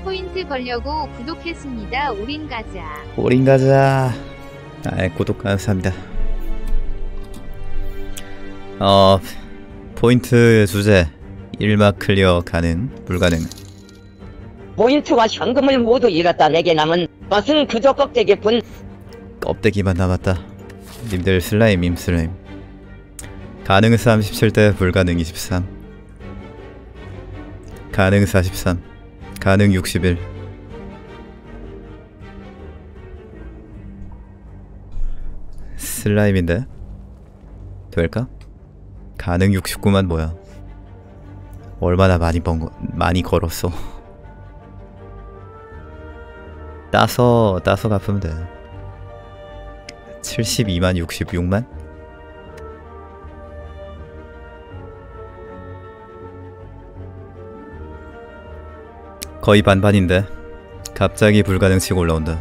포인트 벌려고 구독했습니다. 올인 가자. 올인 가자. 구독 감사합니다. 포인트 주제 1막 클리어 가능, 불가능. 포인트와 현금을 모두 잃었다. 내게 남은 것은 그저 껍데기뿐. 껍데기만 남았다. 님들 슬라임 임슬라임. 가능 37대 불가능 23. 가능 43. 가능 61. 슬라임인데 될까? 가능 69만 뭐야? 얼마나 많이 걸었어. 따서 갚으면 돼. 72만 66만? 거의 반반인데 갑자기 불가능 치고 올라온다.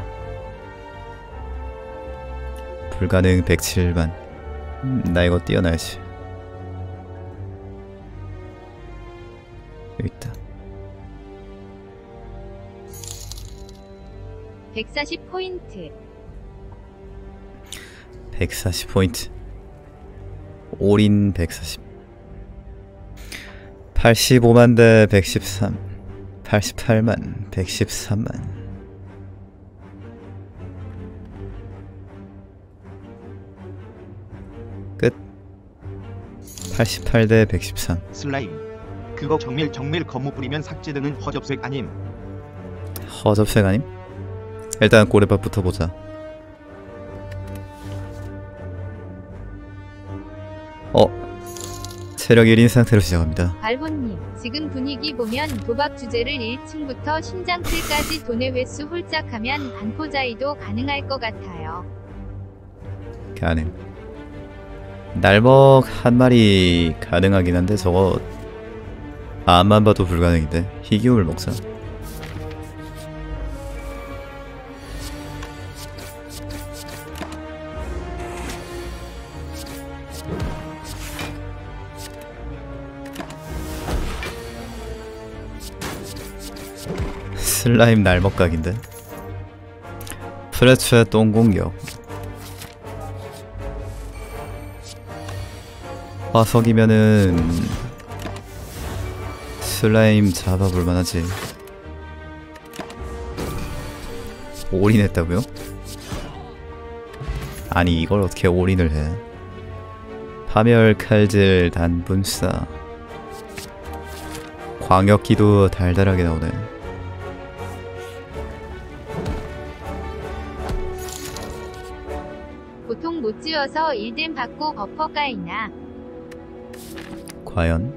불가능 107만. 나 이거 뛰어나야지. 여기 있다. 140포인트. 140포인트. 올인 140. 85만 대 113. 88만 113만. 끝. 88 대 113. 슬라임 그거 정밀 거무 뿌리면 삭제되는 허접색 아님? 허접색 아님? 일단 고래밥부터 보자. 체력 1인 상태로 시작합니다. 발본님, 지금 분위기 보면 도박 주제를 1층부터 심장틀까지 돈의 횟수 홀짝하면 반포자이도 가능할 것 같아요. 가능. 날먹 한 마리 가능하긴 한데 저거 암만 봐도 불가능인데. 희귀물 먹자. 슬라임 날먹각인데. 프레츠의 똥공격. 화석이면은 슬라임 잡아볼만하지. 올인했다고요? 아니 이걸 어떻게 올인을 해. 파멸 칼질 단분싸. 광역기도 달달하게 나오네. 보통 못 지어서 1댐 받고 버퍼 까이나. 과연?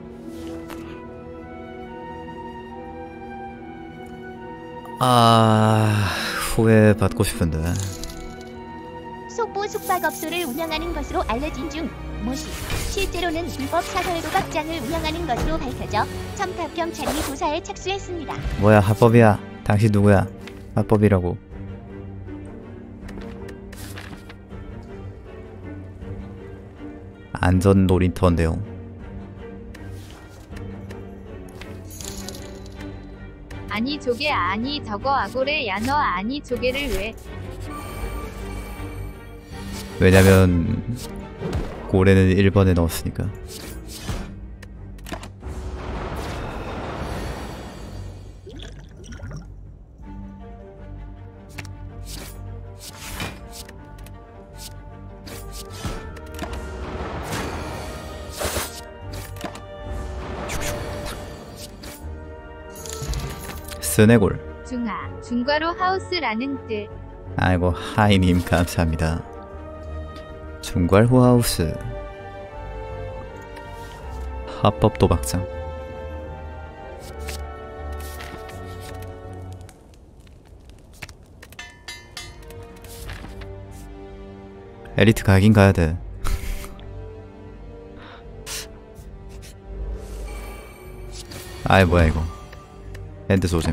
후회 받고 싶은데. 속보 숙박업소를 운영하는 것으로 알려진 중 무시. 실제로는 불법 사설 도박장을 운영하는 것으로 밝혀져 첨탑경찰이 조사에 착수했습니다. 뭐야 합법이야. 당신 누구야? 합법이라고. 안전 놀이터인데요. 아니 조개 아니 저거 아고래 야너 아니 조개를 왜? 왜냐면 고래는 1번에 넣었으니까. 스네골. 중과로 하우스라는 뜻. 아이고 하이님 감사합니다. 중괄 호하우스. 합법 도박장. 엘리트 가긴 가야돼. 아이 뭐야 이거. 엔드 소잼.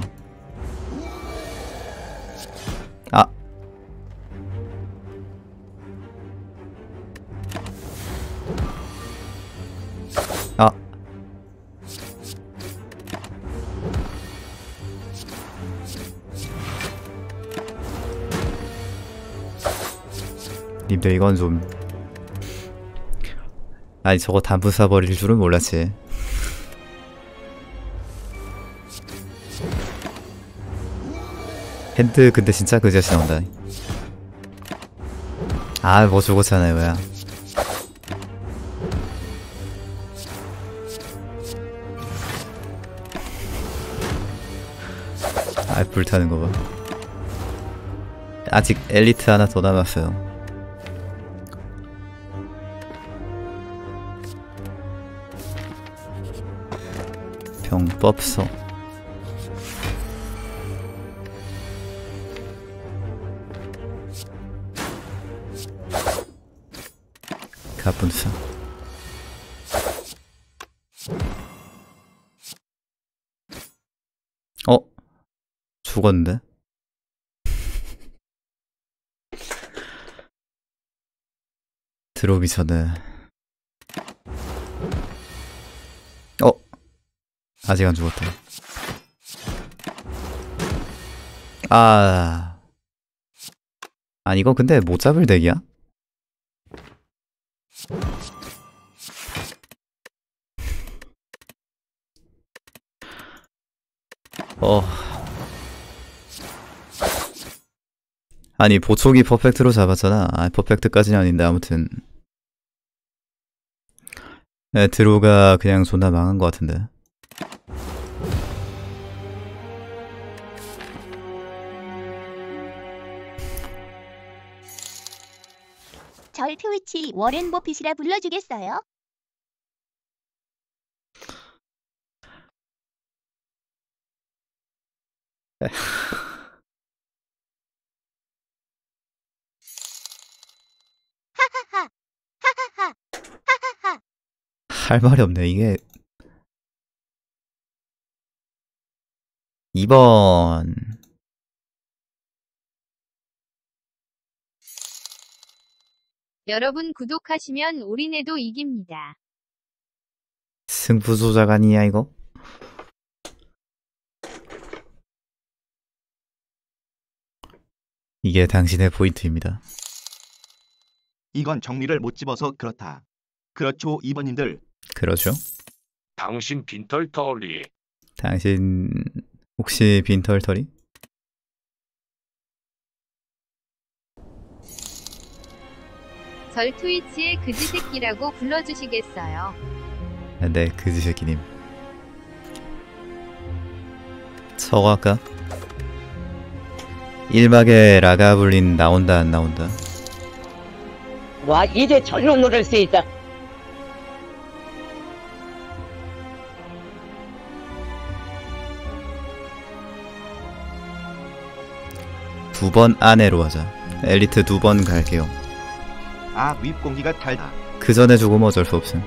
님들 이건 좀 아니 저거 단부 쏴버릴 줄은 몰랐지. 핸드 근데 진짜 그지같이 나온다. 아 뭐 죽었잖아 이거야. 아 불타는 거 봐. 아직 엘리트 하나 더 남았어요. 병법서. 가분사. 죽었는데? 들어오기 전에. 아직 안 죽었다. 아니 이거 근데 못 잡을 덱이야? 아니 보촉이 퍼펙트로 잡았잖아. 퍼펙트까지는 아닌데 아무튼 드로가 그냥 존나 망한 것 같은데. 절 트위치 워렌 버핏이라 불러주겠어요? 하하하 하하하 하하하. 할 말이 없네. 이게 2번 여러분 구독하시면 우리네도 이깁니다. 승부 조작 아니야 이거? 이게 당신의 포인트입니다. 이건 정리를 못 집어서 그렇다. 그렇죠, 2번님들. 그렇죠? 당신 빈털터리. 당신 혹시 빈털터리? 절 트위치의 그지 새끼라고 불러주시겠어요? 네, 그지 새끼님. 저거 할까? 1막에 라가블린 나온다 안 나온다? 와, 이제 절로 누를 수 있다. 두 번 안에로 하자. 엘리트 2번 갈게요. 아, 윗공기가 달다. 그 전에 죽으면 어쩔 수 없음.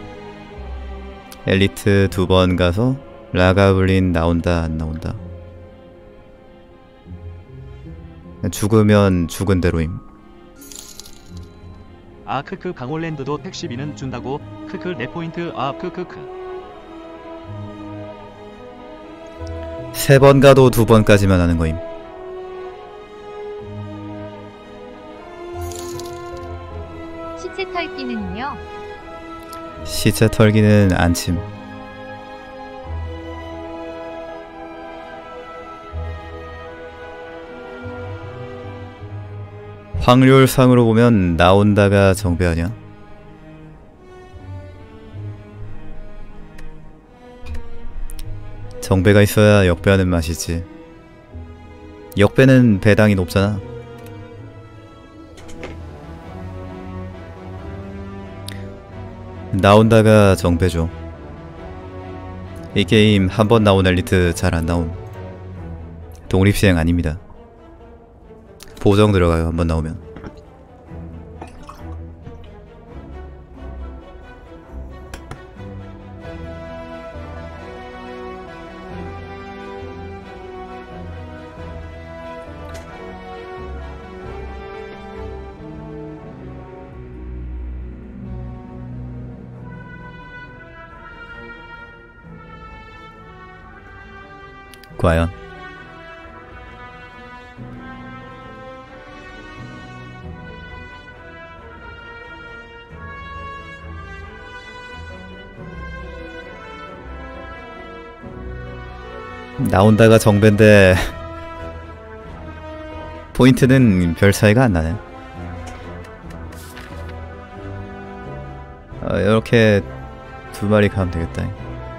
엘리트 2번 가서 라가블린 나온다 안 나온다. 죽으면 죽은 대로임. 아 크크 강홀랜드도 택시비는 준다고 크크 레포인트 아 크크크. 3번 가도 2번까지만 하는 거임. 시체 털기는요? 시체 털기는 안침. 확률상으로 보면 나온다가 정배 아니야? 정배가 있어야 역배하는 맛이지. 역배는 배당이 높잖아. 나온다가 정배죠. 이 게임 한 번 나온 엘리트 잘 안 나옴. 독립시행 아닙니다. 보정 들어가요, 한 번 나오면. 과연 나온다가 정배인데 포인트는 별 차이가 안 나네. 이렇게 두 마리 가면 되겠다.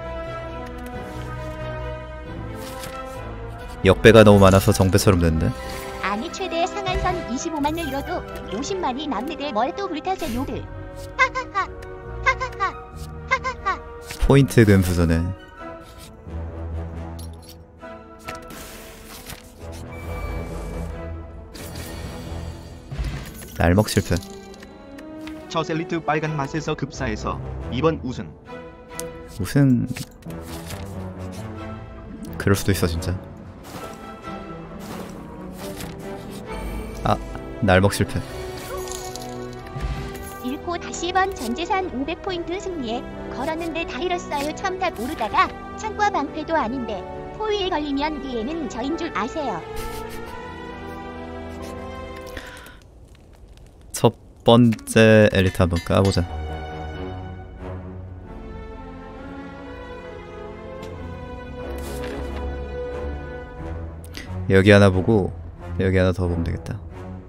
역배가 너무 많아서 정배처럼 됐는데. 아니 최대 상한선 25만을 잃어도 50만이 남는데 뭘 또 불타세 요들. 하하하. 하하하. 하하하. 포인트 금수저네. 날먹 실패. 저셀리트 빨간 맛에서 급사해서 이번 우승. 우승 그럴 수도 있어 진짜. 아, 날먹 실패. 잃고 다시 번 전재산 500포인트 승리에 걸었는데 다 잃었어요. 첨탑 오르다가 창과 방패도 아닌데 포위에 걸리면 뒤에는 저인 줄 아세요. 첫 번째 엘리트 한번 까보자. 여기 하나 보고 여기 하나 더 보면 되겠다.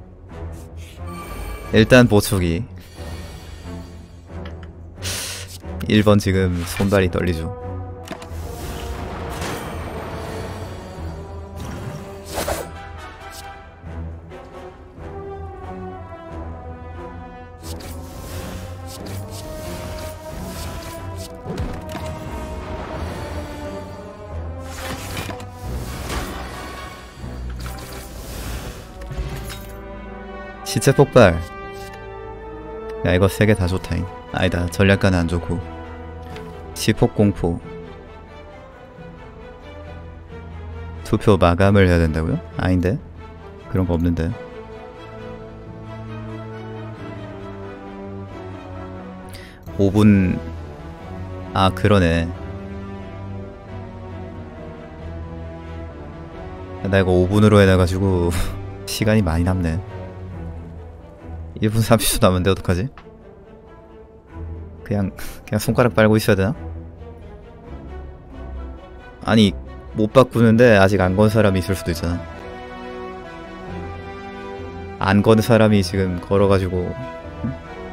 일단 보초기 1번 지금 손발이 떨리죠. 시체 폭발. 야 이거 3개 다 좋다잉. 아니다 전략가는 안 좋고. 시폭 공포. 투표 마감을 해야 된다고요? 아닌데? 그런 거 없는데. (5분) 아 그러네. 나 이거 5분으로 해놔가지고 시간이 많이 남네. 1분 30초 남은데 어떡하지? 그냥 손가락 빨고 있어야 되나? 아니 못 바꾸는데 아직 안 건 사람이 있을 수도 있잖아. 안 건 사람이 지금 걸어가지고 응?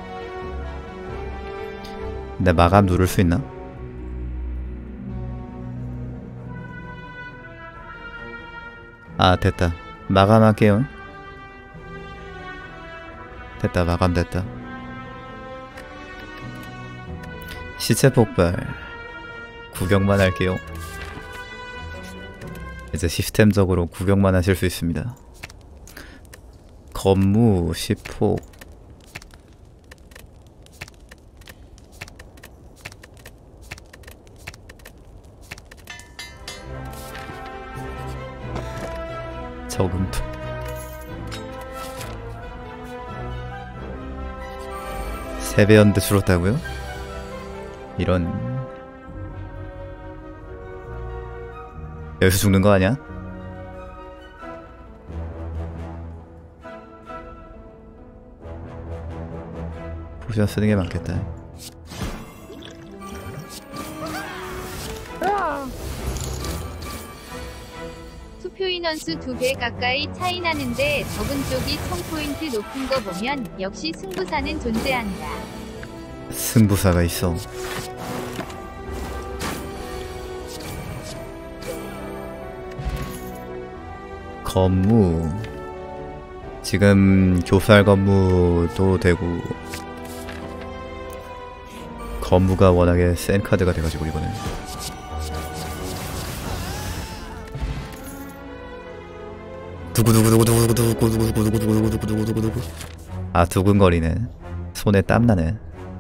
내 마감 누를 수 있나? 아 됐다. 마감할게요. 됐다. 마감됐다. 시체 폭발 구경만 할게요. 이제 시스템적으로 구경만 하실 수 있습니다. 건무 시폭 저금투 세배였는데 줄었다고요? 이런 여기서 죽는 거 아니야? 포션 쓰는 게 맞겠다. 투표 인원수 2배 가까이 차이 나는데 적은 쪽이 총포인트 높은 거 보면 역시 승부사는 존재한다. 승부사가 있어. 건무 지금 교살 건무도 되고 건무가 워낙에 센 카드가 돼가지고 이번에 두구두구두구두구두구두구두구두구두구두구두구두구두구 아 두근거리네. 손에 땀나네.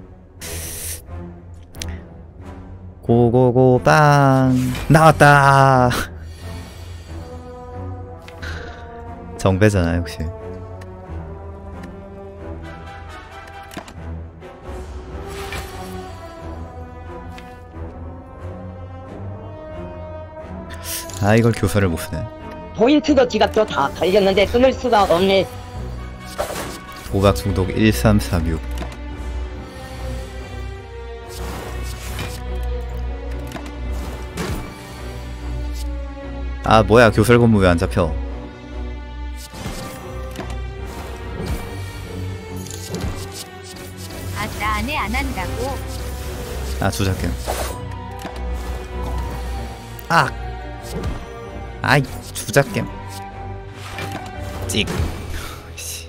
고고고 빵 나왔다. 정배잖아 역시. 아 이걸 교사를 못 쓰네. 포인트도 지갑도 다 걸렸는데 끊을 수가 없네. 도박 중독 1336. 아 뭐야 교설건물 왜 안 잡혀? 아, 나 안에 안 한다고. 아 주작겜. 아 아이 주작겜. 찍. 씨.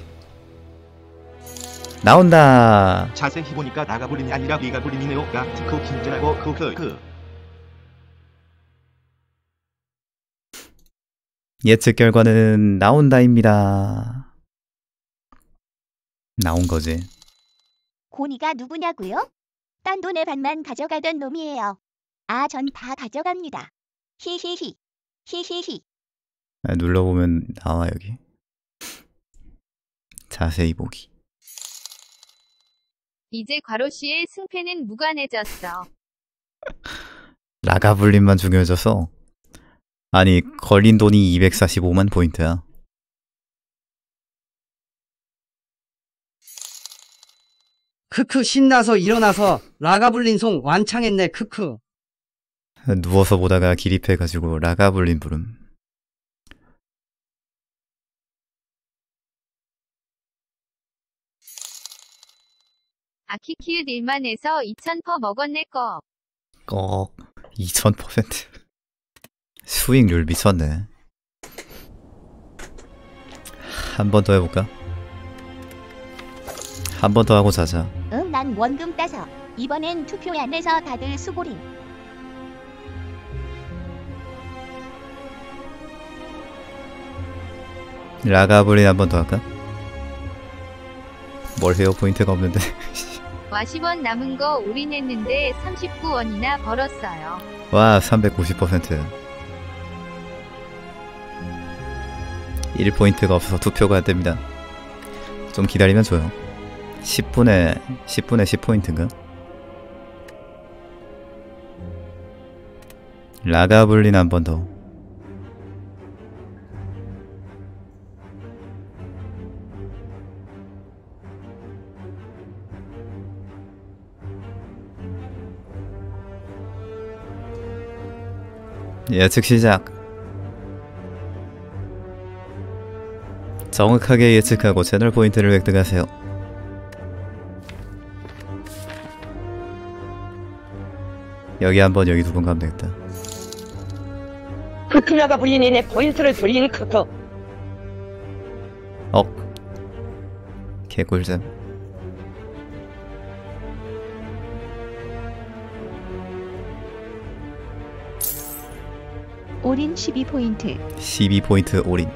나온다. 자세히 보니까 라가블린이 아니라 리가블린이네요. 가 특허 김진하고 그. 예측 결과는 나온다입니다. 나온 거지. 고니가 누구냐고요? 딴 돈의 반만 가져가던 놈이에요. 아, 전 다 가져갑니다. 히히히. 히히히. 아, 눌러보면 나와 여기. 자세히 보기. 이제 과로씨의 승패는 무관해졌어. 라가블린만 중요해져서. 아니 걸린 돈이 245만 포인트야. 크크 신나서 일어나서 라가블린 송 완창했네 크크. 누워서 보다가 기립해가지고 라가블린 부름. 아키키읒 1만에서 2000% 먹었네 거. 꺽 2000%. 수익률 미쳤네. 한 번 더 해볼까? 한 번 더 하고 자자. 응, 난 원금 따서. 이번엔 투표 안 해서 다들 수고링. 라가블린 한 번 더 할까? 뭘 해요? 포인트가 없는데. 와 10원 남은 거 올인했는데 39원이나 벌었어요. 와 390%. 1포인트가 없어서 투표가 안됩니다. 좀 기다리면 줘요. 10분에 10포인트인가? 라가블린 한 번 더. 예측 시작. 정확하게 예측하고 채널 포인트를 획득하세요. 여기 한 번, 여기 두 번 가면 되겠다. 크크 라가블린이 내 포인트를 돌린 크크. 개꿀잼. 올인 12포인트. 12포인트 올인.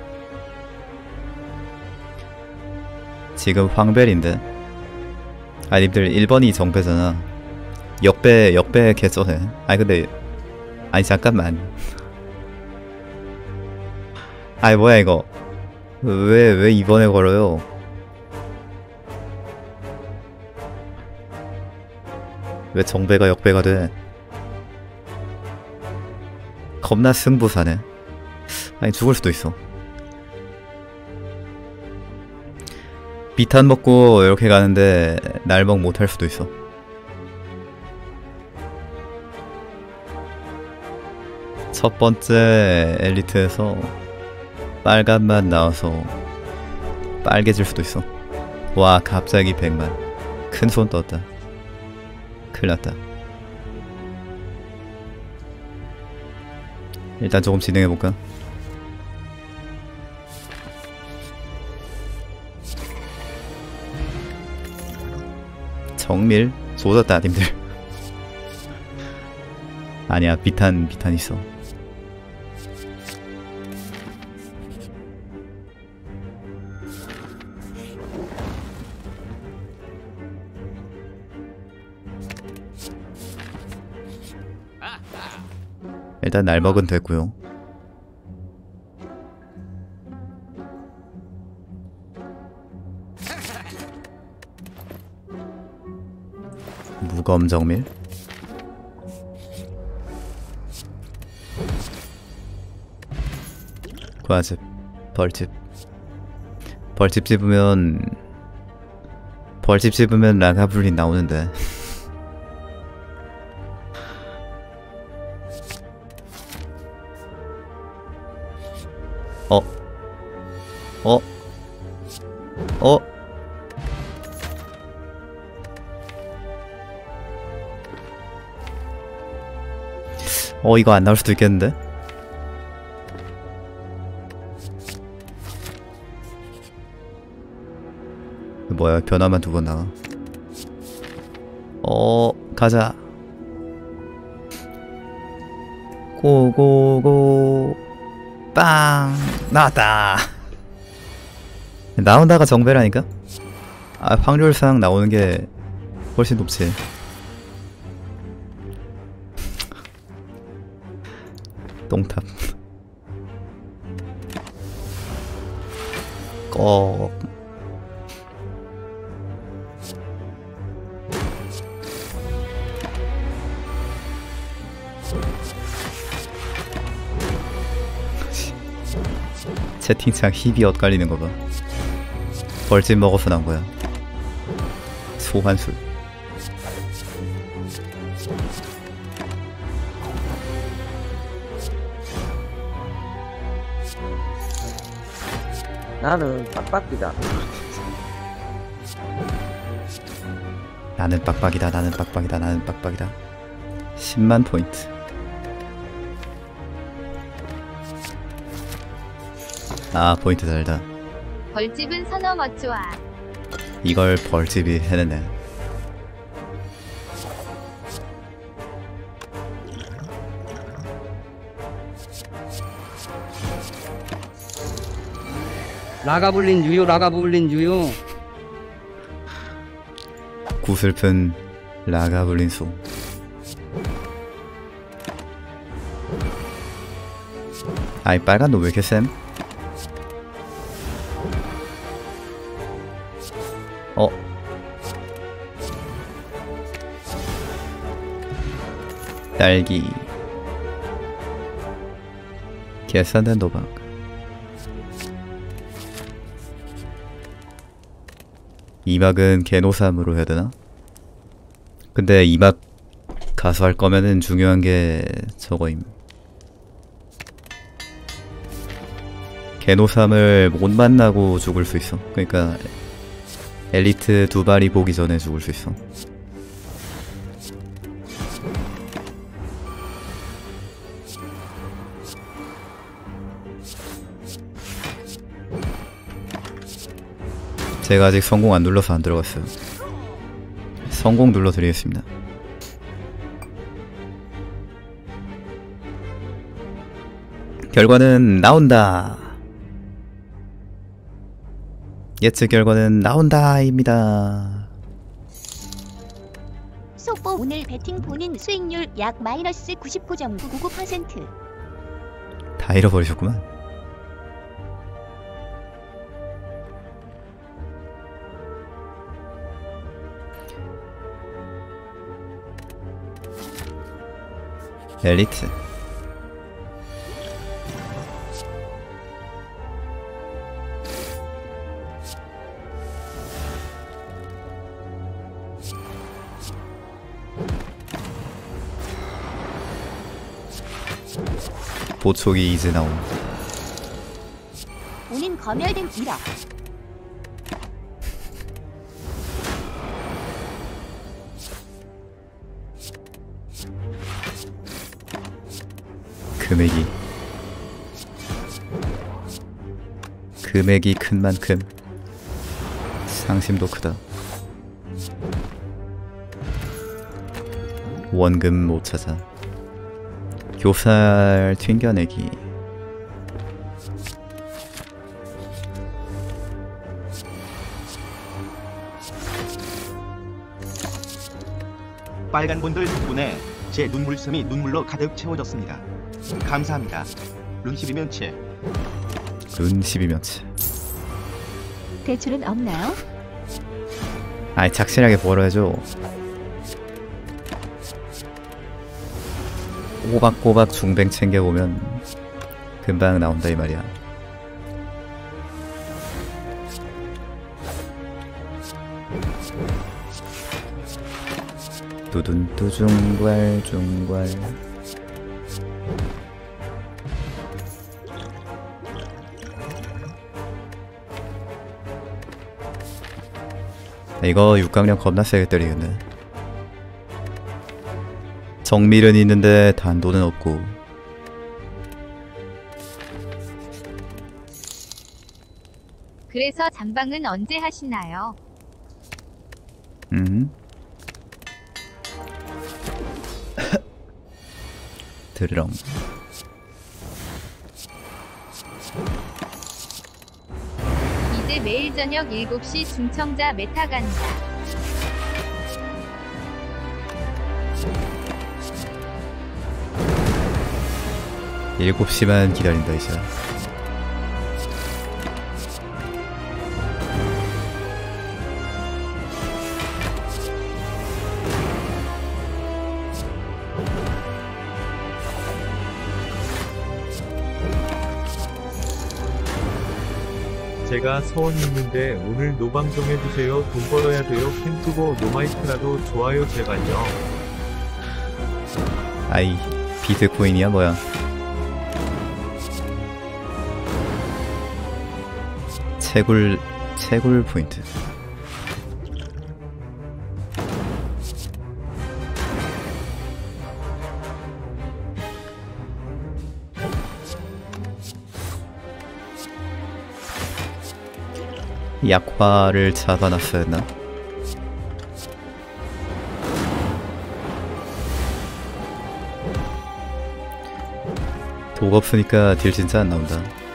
지금 황벨인데. 아 님들 1번이 정배잖아. 역배 개쩌네. 아니 근데 아니 잠깐만. 아니 뭐야 이거. 왜 2번에 걸어요? 왜 정배가 역배가 돼? 겁나 승부사네. 아니 죽을 수도 있어. 비탄 먹고 이렇게 가는데 날먹 못할 수도 있어. 첫 번째 엘리트에서 빨간맛 나와서 빨개질 수도 있어. 와 갑자기 100만. 큰 손 떴다. 큰일났다. 일단 조금 진행해볼까? 정밀? 쏟았다 님들. 아니야 비탄 있어. 일단 날먹은 됐고요. 무검정밀? 과즙, 벌집. 벌집 집으면 라가블린 나오는데. 어? 이거 안 나올 수도 있겠는데? 뭐야, 변화만 2번 나와. 가자. 고고고. 빵! 나왔다! 나온다가 정배라니까? 확률상 나오는 게 훨씬 높지. 똥탑. 꺽. 채팅창 힙이 엇갈리는 거 봐. 벌집 먹어서 난 거야. 소환술. 나는 빡빡이다. 나는 빡빡이다. 나는 빡빡이다. 나는 빡빡이다. 10만 포인트. 포인트 달다. 벌집은 서너 멋좋아. 이걸 벌집이 해내네. 라가블린 유효 라가블린 유효. 구슬픈 라가블린소. 아이 빨간 너 왜 이렇게 쌤? 딸기. 계산된 도박. 이막은 개노삼으로 해야 되나? 근데 이막 가서 할 거면은 중요한 게 저거임. 개노삼을 못 만나고 죽을 수 있어. 그러니까 엘리트 2발이 보기 전에 죽을 수 있어. 제가 아직 성공 안 눌러서 안 들어갔어요. 성공 눌러드리겠습니다. 결과는 나온다. 예측 결과는 나온다입니다. 속보 오늘 배팅 본인 수익률 약 마이너스 99.999%. 다 잃어버리셨구만. 엘리트. 보촉이 이제 나옴. 본인 검열된 1억. 금액이 큰 만큼 상심도 크다. 원금 못 찾아. 교살 튕겨내기. 빨간 분들 덕분에 제 눈물섬이 눈물로 가득 채워졌습니다. 감사합니다. 룬 12면체. 룬 12면체. 대출은 없나요? 아이 착실하게 벌어야죠. 꼬박꼬박 중뱅 챙겨보면 금방 나온다 이 말이야. 두둔뚜 중괄 중괄. 이거 육강령 겁나 세게 때리겠네. 정밀은 있는데 단도는 없고. 그래서 잠방은 언제 하시나요? 드르렁. 이제 매일 저녁 7시 중청자 메타 간다. 일곱 시만 기다린다 이제. 제가 소원이 있는데 오늘 노방 좀 해주세요. 돈 벌어야 돼요. 캔투고 노마이크라도 좋아요 제발요. 아이 비트코인이야 뭐야. 채굴 포인트. 약화를 잡아놨어야 했나? 독 없으니까 딜 진짜 안 나온다.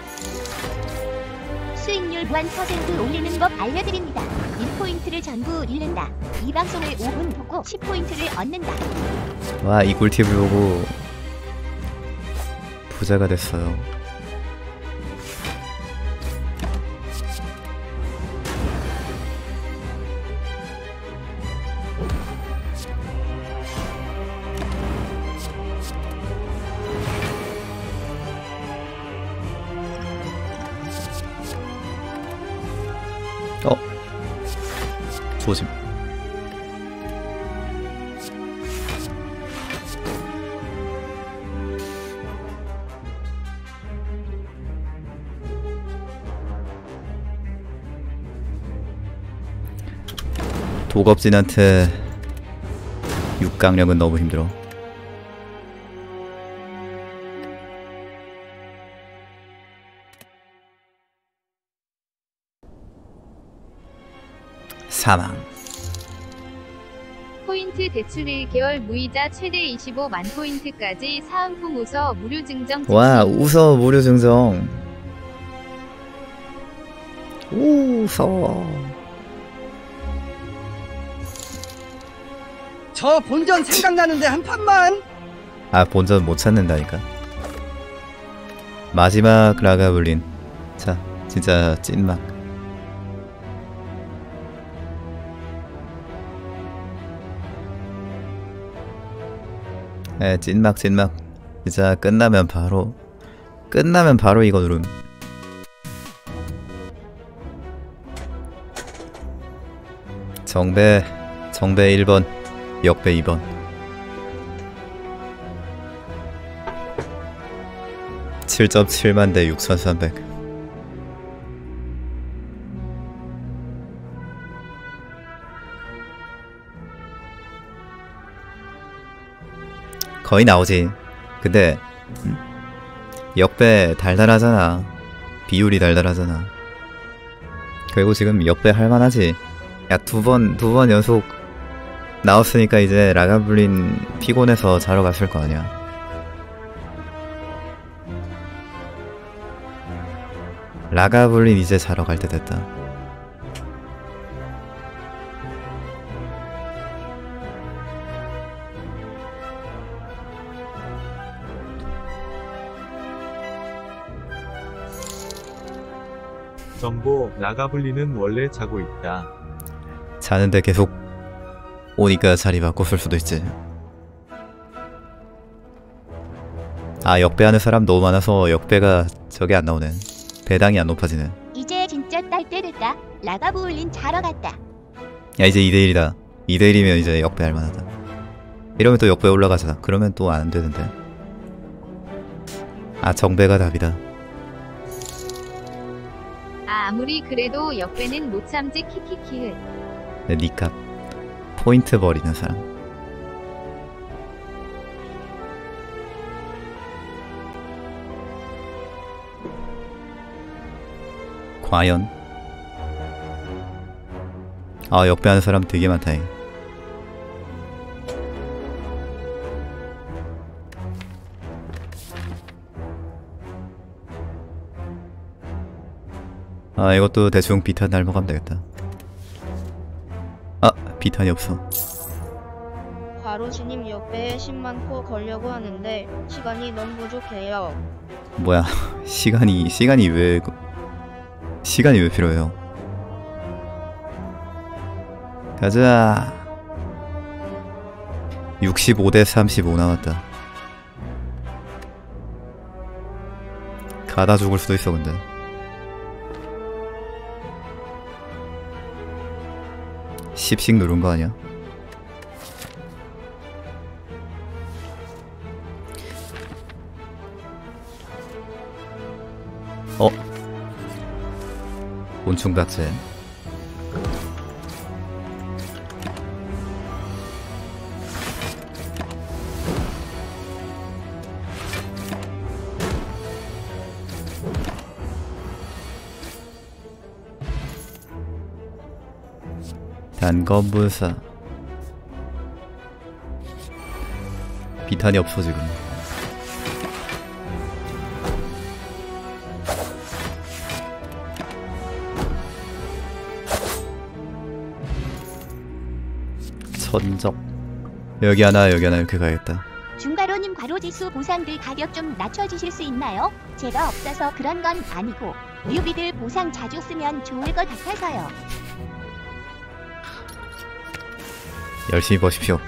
수익률 무한 % 올리는 법 알려드립니다. 1포인트를 전부 잃는다. 이 방송을 5분 보고 10포인트를 얻는다. 와, 이 꿀팁을 보고 부자가 됐어요. 조심. 도겁진한테 육강력은 너무 힘들어. 사망. 포인트 대출 1개월 무이자 최대 25만 포인트까지 사은품 우서 무료 증정 즉시. 와, 우서 무료 증정. 우서. 저 본전 생각나는데 한 판만. 아, 본전 못 찾는다니까. 마지막 라가블린. 자, 진짜 찐막. 에, 찐막. 진짜 끝나면 바로 이거 누름. 정배 1번, 역배 2번. (7.7만) 대 6,300. 거의 나오지. 근데 역배 달달하잖아. 비율이 달달하잖아. 그리고 지금 역배 할만하지. 야, 두 번 연속 나왔으니까 이제 라가블린 피곤해서 자러 갔을 거 아니야. 라가블린 이제 자러 갈 때 됐다. 정보, 라가블리는 원래 자고 있다. 자는데 계속 오니까 자리 바꿨을 수도 있지. 아, 역배하는 사람 너무 많아서 역배가 저게 안 나오네. 배당이 안 높아지네. 이제 진짜 딸 때 됐다. 라가부울린 자러 갔다. 야, 이제 2대1이다 2대1이면 이제 역배 할만하다. 이러면 또 역배 올라가잖아. 그러면 또 안 되는데. 아, 정배가 답이다. 아무리 그래도 역배는 못 참지 키키키흐. 니값 포인트 버리는 사람. 과연? 아, 역배하는 사람 되게 많다. 아, 이것도 대충 비탄 날먹으면 되겠다. 아, 비탄이 없어. 과로신님 역배에 10만 코 걸려고 하는데 시간이 너무 부족해요. 뭐야, 시간이 왜 필요해요? 가자. 65대 35 남았다. 가다 죽을 수도 있어. 근데 10씩 누른 거 아니야? 곤충박제. 단검불사. 비탄이 없어 지금. 천적. 여기 하나 이렇게 가야겠다. 중가로님 과로지수 보상들 가격 좀 낮춰주실 수 있나요? 제가 없어서 그런 건 아니고 뉴비들 보상 자주 쓰면 좋을 것 같아서요. 열심히 버십시오.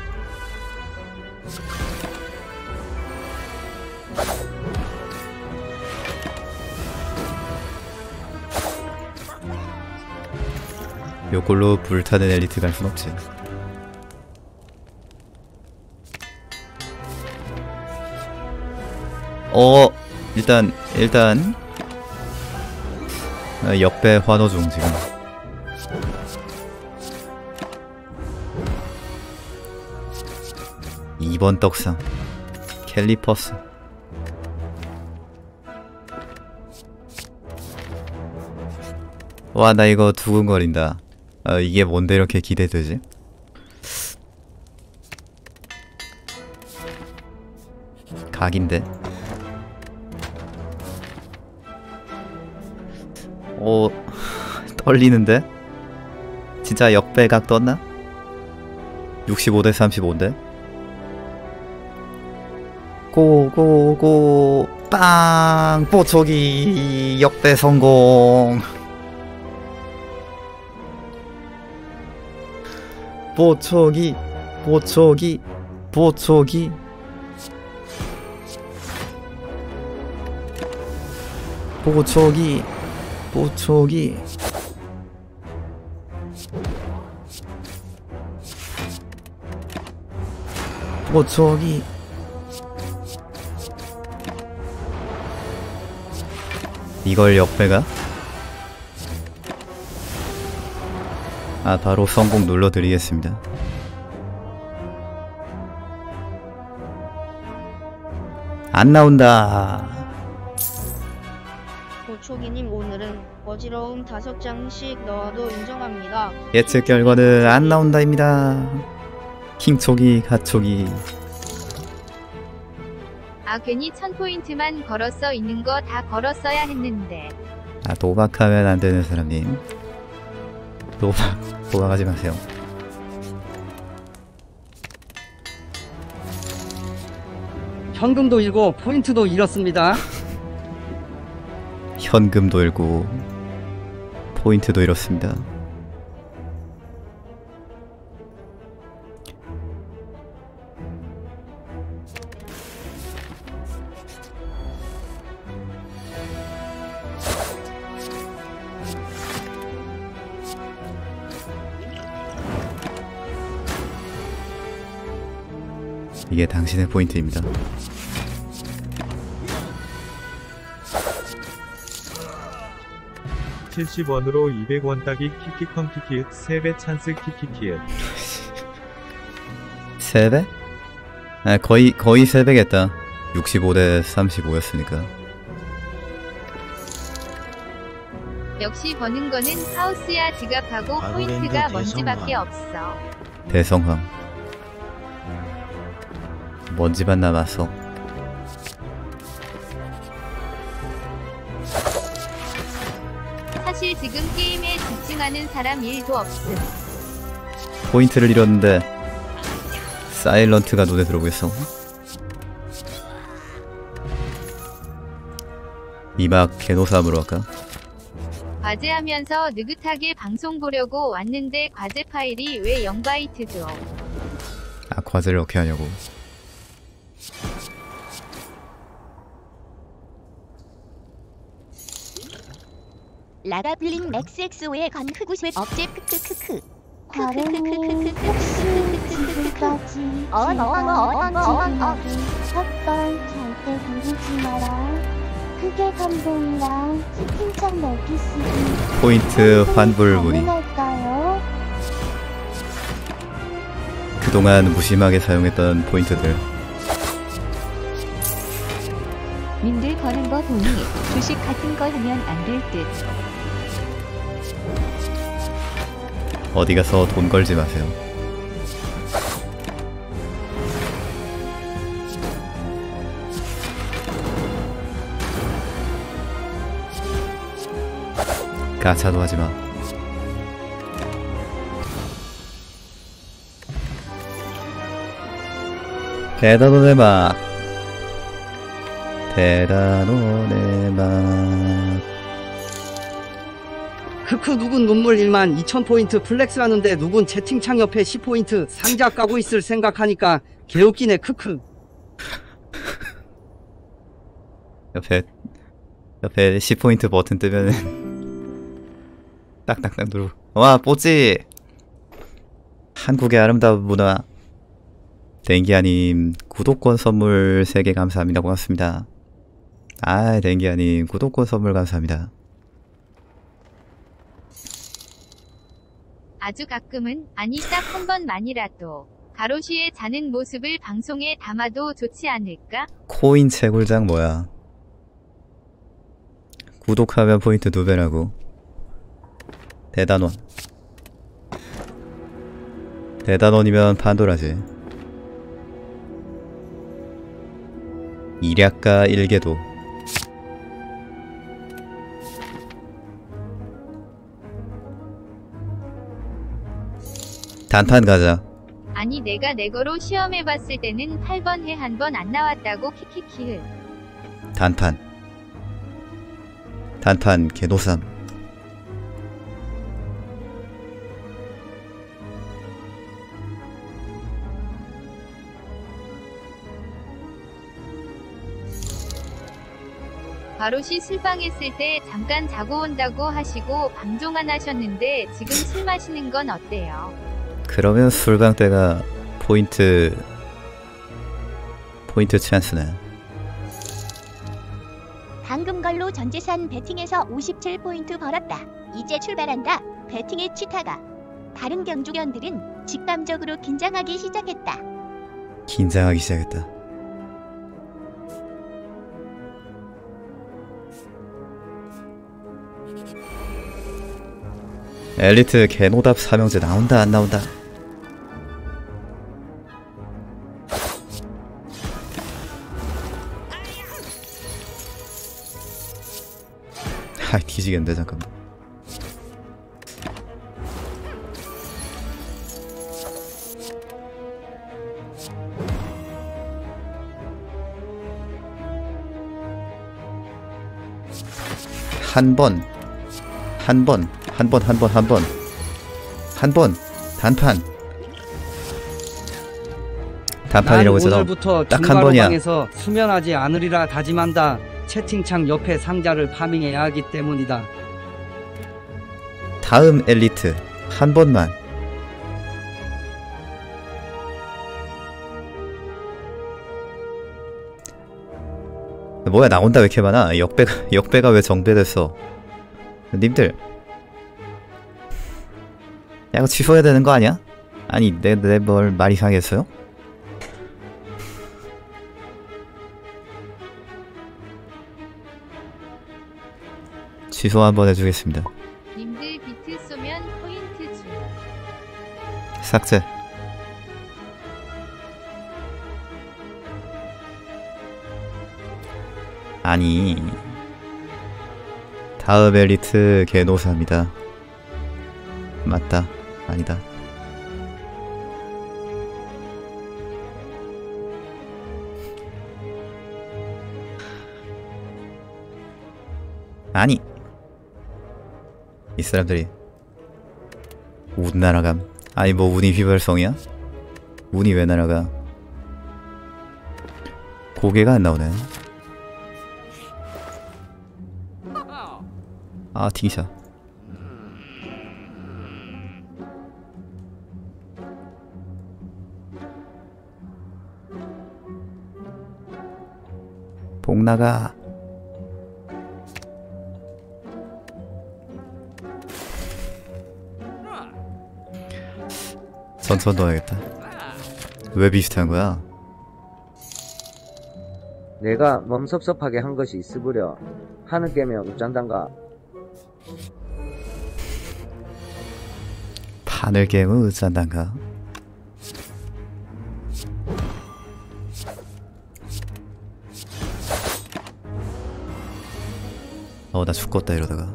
요걸로 불타는 엘리트 갈 순 없지. 일단 역배 환호 중 지금. 이번 떡상 캘리퍼스. 와, 나 이거 두근거린다. 이게 뭔데 이렇게 기대되지? 각인데. 떨리는데? 진짜 역배각 떴나? 65대 35인데? 고고고 빵! 뽀초기 역배 성공. 뽀초기 뽀초기 뽀초기 뽀초기 뽀초기 뽀초기. 이걸 역배가? 바로 성공 눌러드리겠습니다. 안 나온다. 고초기님 오늘은 어지러움 5장씩 넣어도 인정합니다. 예측 결과는 안 나온다입니다. 킹초기 갓초기. 괜히 1000포인트만 걸었어. 있는 거 다 걸었어야 했는데. 도박하면 안 되는 사람님. 도박하지 마세요. 현금도 잃고 포인트도 잃었습니다. 현금도 잃고 포인트도 잃었습니다. 이게 당신의 포인트입니다. 70원으로 200원 따기 키키컨 키키읒 3배 찬스 키키키읒 3배? 아, 거의 3배겠다. 65대 35였으니까. 역시 버는 거는 하우스야. 지갑하고 포인트가 먼지밖에 없어. 대성황. 먼지만 남았어. 사실 지금 게임에 집중하는 사람 1도 없음. 포인트를 잃었는데 사일런트가 눈에 들어오고 있어. 이막 개노삼으로 할까? 과제하면서 느긋하게 방송 보려고 왔는데 과제 파일이 왜 0바이트 줘? 아, 과제를 어떻게 하냐고. 라가블린 맥스 엑소의 건 흑우스웹 업체 크크크크. 다른이 혹시 지금까지 샷건 절대 누르지 마라. 크게 감동이랑 채팅창 먹이 쓰기. 포인트 환불 문의. 가능할까요? 그동안 무심하게 사용했던 포인트들. 님들 거는 거 보니 주식 같은 거 하면 안 될 듯. 어디 가서 돈 걸지 마세요. 가차도 하지 마. 대단원의 막. 대단원의 막. 크크 누군 눈물 1만 2000포인트 플렉스 하는데 누군 채팅창 옆에 10포인트 상자 까고 있을 생각하니까 개웃기네. 크크. 옆에 10포인트 버튼 뜨면은 딱딱딱 누르. 와, 뽀찌. 한국의 아름다운 문화. 댕기아님 구독권 선물 3개 감사합니다. 고맙습니다. 아, 댕기아님 구독권 선물 감사합니다. 아주 가끔은, 아니 딱 한 번만이라도 가로시에 자는 모습을 방송에 담아도 좋지 않을까? 코인 채굴장 뭐야. 구독하면 포인트 2배라고. 대단원. 대단원이면 판도라지. 일약가 일개도. 단판 가자. 아니 내가 내거로 시험해봤을 때는 8번 해 한 번 안 나왔다고 키키키흐. 단판 개노삼. 바로시 술방했을 때 잠깐 자고 온다고 하시고 방종 안 하셨는데 지금 술 마시는 건 어때요? 그러면 술방 때가 포인트 찬스네. 방금 걸로 전재산 베팅에서 57포인트 벌었다. 이제 출발한다. 베팅의 치타가. 다른 경주견들은 직감적으로 긴장하기 시작했다. 엘리트 개노답 삼형제 나온다 안 나온다. 아, 뒤지겠는데 잠깐만. 한 번 단판이라고 해서 오늘부터 딱 한 번이야. 중가로방에서 수면하지 않으리라 다짐한다. 채팅창 옆에 상자를 파밍해야 하기 때문이다. 다음 엘리트 한 번만. 뭐야, 나온다 왜 이렇게 많아? 역배가 왜 정배됐어? 님들 야 이거 취소해야 되는 거 아니야? 아니 내 뭘 말 이상했어요? 취소 한번 해주겠습니다. 님들 비트 쏘면 포인트 줌. 삭제. 아니 다음 엘리트 개노사입니다. 맞다. 아니다. 아니 이 사람들이 운 날아감. 아니 뭐 운이 휘발성이야? 운이 왜 날아가? 고개가 안 나오네. 아 팅샷. 복나가. 전천 넣어야겠다. 왜 비슷한 거야? 내가 멈섭섭하게 한 것이 있으부려 하늘 깨면 웃잔단가. 판을 깨면 웃잔단가. 나 죽겠다 이러다가.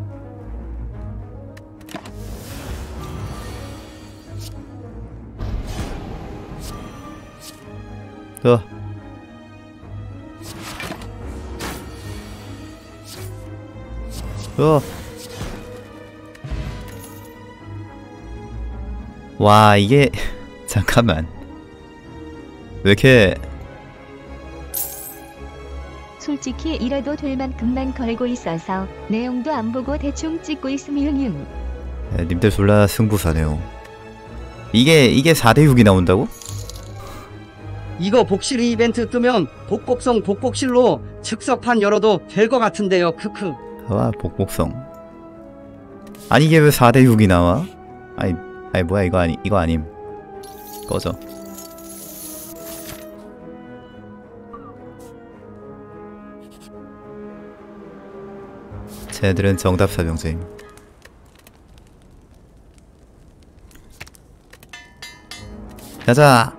와 이게 잠깐만 왜 이렇게 솔직히 이러도 될 만큼만 걸고 있어서 내용도 안 보고 대충 찍고 있으면은. 님들 졸라 승부사네요. 이게 4대6이 나온다고? 이거 복실 이벤트 뜨면 복복성 복복실로 즉석판 열어도 될 것 같은데요. 크크. 와 복복성. 아니 이게 왜 4대6이 나와? 아니 뭐야 이거 아님. 꺼져. 쟤들은 정답사병제임. 가자.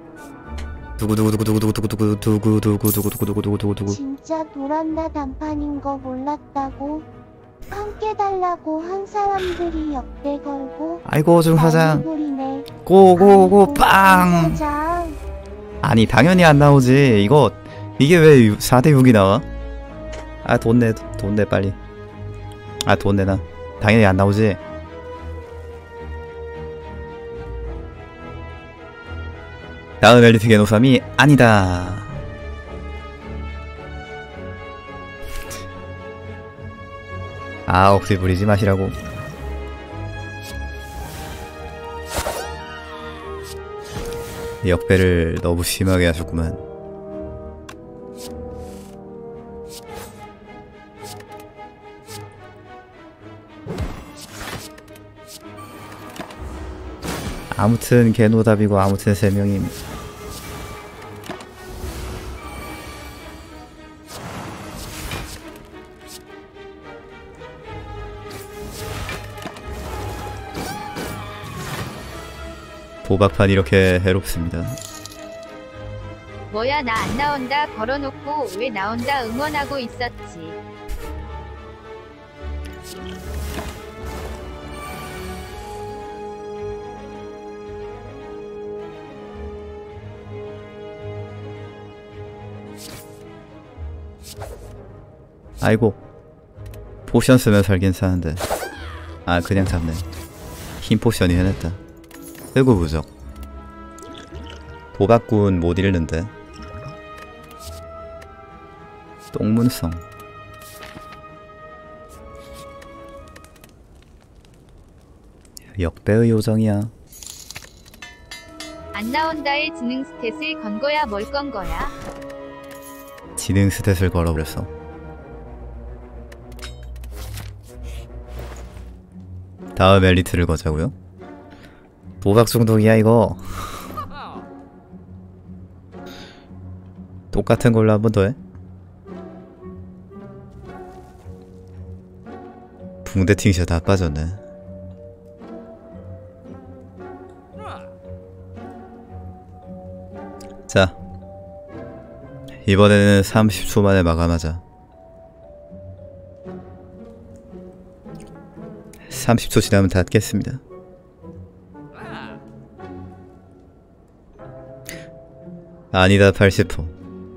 두구두구두구두구두구두구두구두구두구두구두구두구두구두구. 진짜 노란나 단판인 거 몰랐다고? 판 깨달라고 한 사람들이 역대 걸고. 아이고 중사장. 부리네. 고고고 빵. 사장. 아니 당연히 안 나오지. 이게 왜 4대6이 나와? 아 돈 내 빨리. 아 돈 내놔. 당연히 안 나오지. 다음 엘리트 개노삼이 아니다. 아 억지 부리지 마시라고. 역배를 너무 심하게 하셨구만. 아무튼 개노답이고 아무튼 3명임. 도박판 이렇게 해롭습니다. 뭐야 나 안 나온다 걸어놓고 왜 나온다 응원하고 있었지. 아이고 포션 쓰면 살긴 사는데. 아 그냥 잡네. 흰 포션이 해냈다. 흑우 부적. 도박꾼 못 잃는데. 똥문성. 역배의 요정이야. 안 나온다의 지능 스탯을 건 거야 뭘 건 거야? 지능 스탯을 걸어버렸어. 다음 엘리트를 거자고요? 도박 중독이야 이거. 똑같은 걸로 한 번 더 해? 붕대 팅샷 다 빠졌네. 자, 이번에는 30초 만에 마감하자. 30초 지나면 닫겠습니다. 아니다 80%,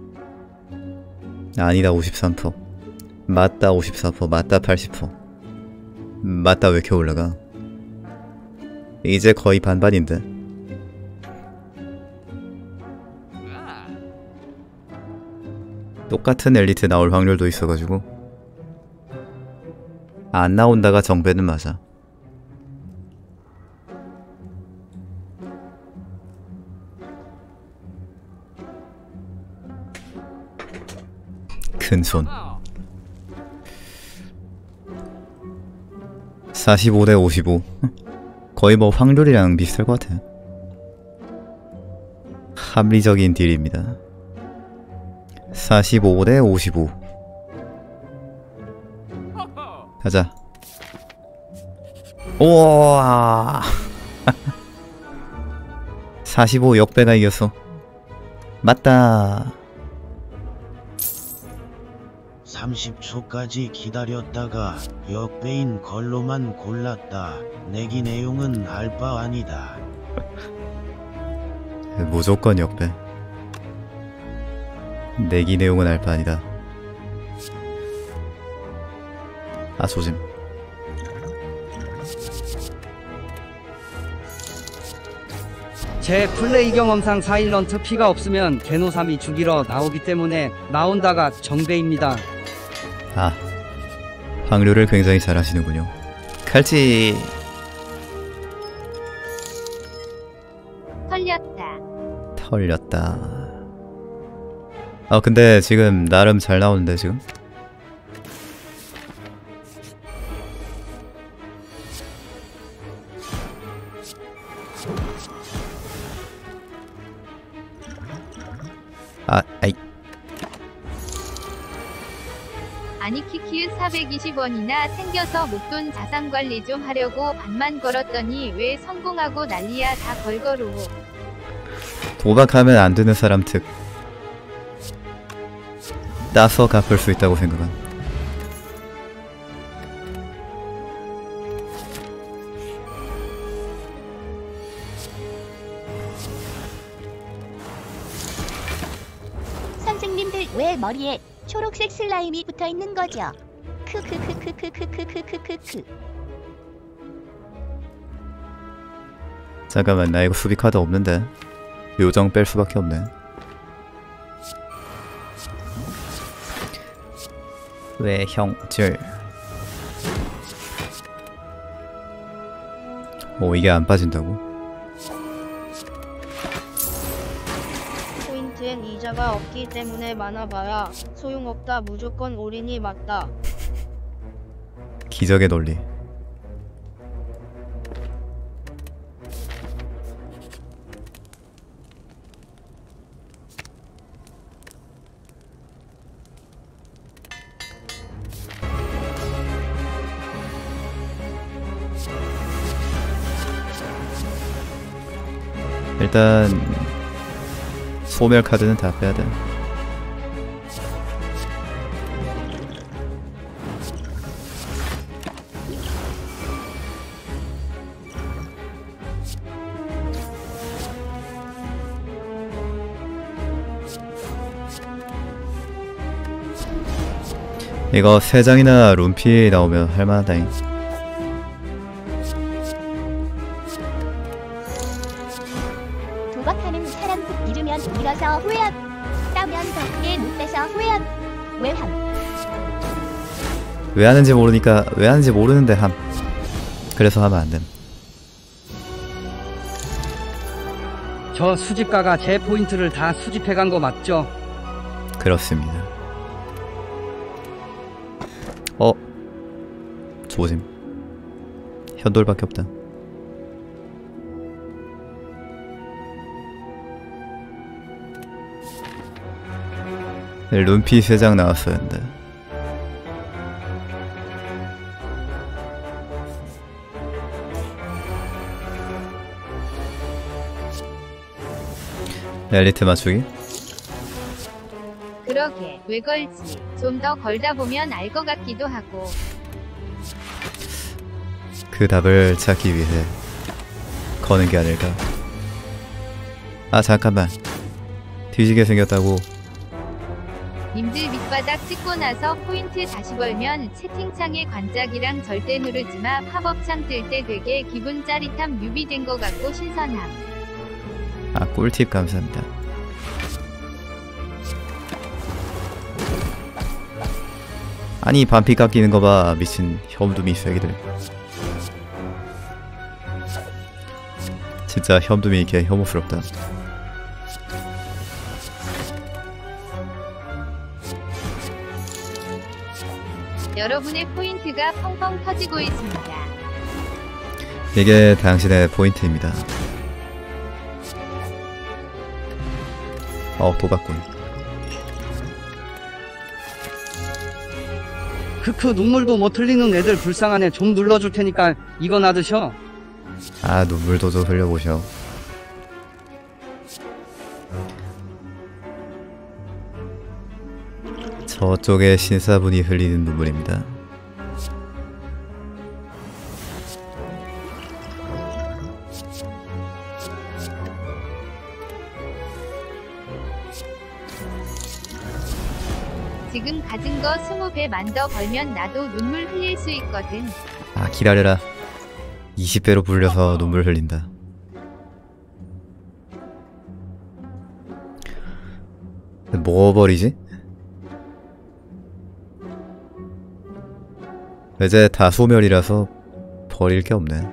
아니다 53%, 맞다 54%, 맞다 80%. 맞다 왜 이렇게 올라가? 이제 거의 반반인데. 똑같은 엘리트 나올 확률도 있어가지고 안 나온다가 정배는 맞아. 큰손 45대 55 거의 뭐 확률이랑 비슷할 것 같아. 합리적인 딜입니다. 45대 55 가자. 우와 45 역배가 이겼어. 맞다. 30초까지 기다렸다가 역배인 걸로만 골랐다. 내기 내용은 알 바 아니다. 무조건 역배. 내기 내용은 알 바 아니다. 아 조심. 제 플레이 경험상 사일런트 피가 없으면 개노삼이 죽이러 나오기 때문에 나온다가 정배입니다. 아 확률을 굉장히 잘 하시는군요. 칼치. 털렸다. 털렸다. 아 근데 지금 나름 잘 나오는데 지금? 아, 아이. 아니 키키읒 420원이나 생겨서 목돈 자산관리 좀 하려고 반만 걸었더니 왜 성공하고 난리야. 다 걸거로. 도박하면 안 되는 사람 특. 따서 갚을 수 있다고 생각한. 선생님들 왜 머리에 초록색 슬라임이 붙어 있는 거죠? 크크크크크크크크크크크. 잠깐만 나 이거 수비 카드 없는데. 요정 뺄 수밖에 없네. 왜 형줄. 오 이게 안 빠진다고? 포인트엔 이자가 없기 때문에 많아봐야 소용없다. 무조건 올인이 맞다. 기적의 논리. 일단 소멸 카드는 다 빼야 돼. 이거 3장이나 룸피 나오면 할만하다잉. 도박하는 사람 급 잃으면 잃어서 후회함. 따면 더 크게 못 빼서 후회함. 왜함. 왜 하는지 모르니까 왜 하는지 모르는데 함. 그래서 하면 안 됨. 저 수집가가 제 포인트를 다 수집해간 거 맞죠? 그렇습니다. 조심. 편돌밖에 없다. 룸피 3장 나왔어야 했는데. 엘리트 맞추기? 그러게 왜 걸지? 좀 더 걸다 보면 알 것 같기도 하고. 그 답을 찾기 위해 거는 게 아닐까. 아 잠깐만, 뒤지게 생겼다고. 님들 밑바닥 찍고 나서 포인트 다시 벌면 채팅창에 관짝이랑 절대 누르지마. 팝업창 뜰 때 되게 기분 짜릿함. 뮤비 된 거 같고 신선함. 아 꿀팁 감사합니다. 아니 반피 깎이는 거 봐. 미친 혐두미 새끼들. 진짜 혐두미 개 혐오스럽다. 여러분의 포인트가 펑펑 터지고 있습니다. 이게 당신의 포인트입니다. 도박꾼. 크크 눈물도 못 흘리는 애들 불쌍하네. 좀 눌러줄 테니까 이거 놔드셔. 아 눈물도 좀 흘려보셔. 저쪽에 신사분이 흘리는 눈물입니다. 지금 가진 거 20배만 더 벌면 나도 눈물 흘릴 수 있거든. 아 기다려라. 20배로 불려서 눈물 흘린다. 뭐 버리지? 이제 다 소멸이라서 버릴 게 없네.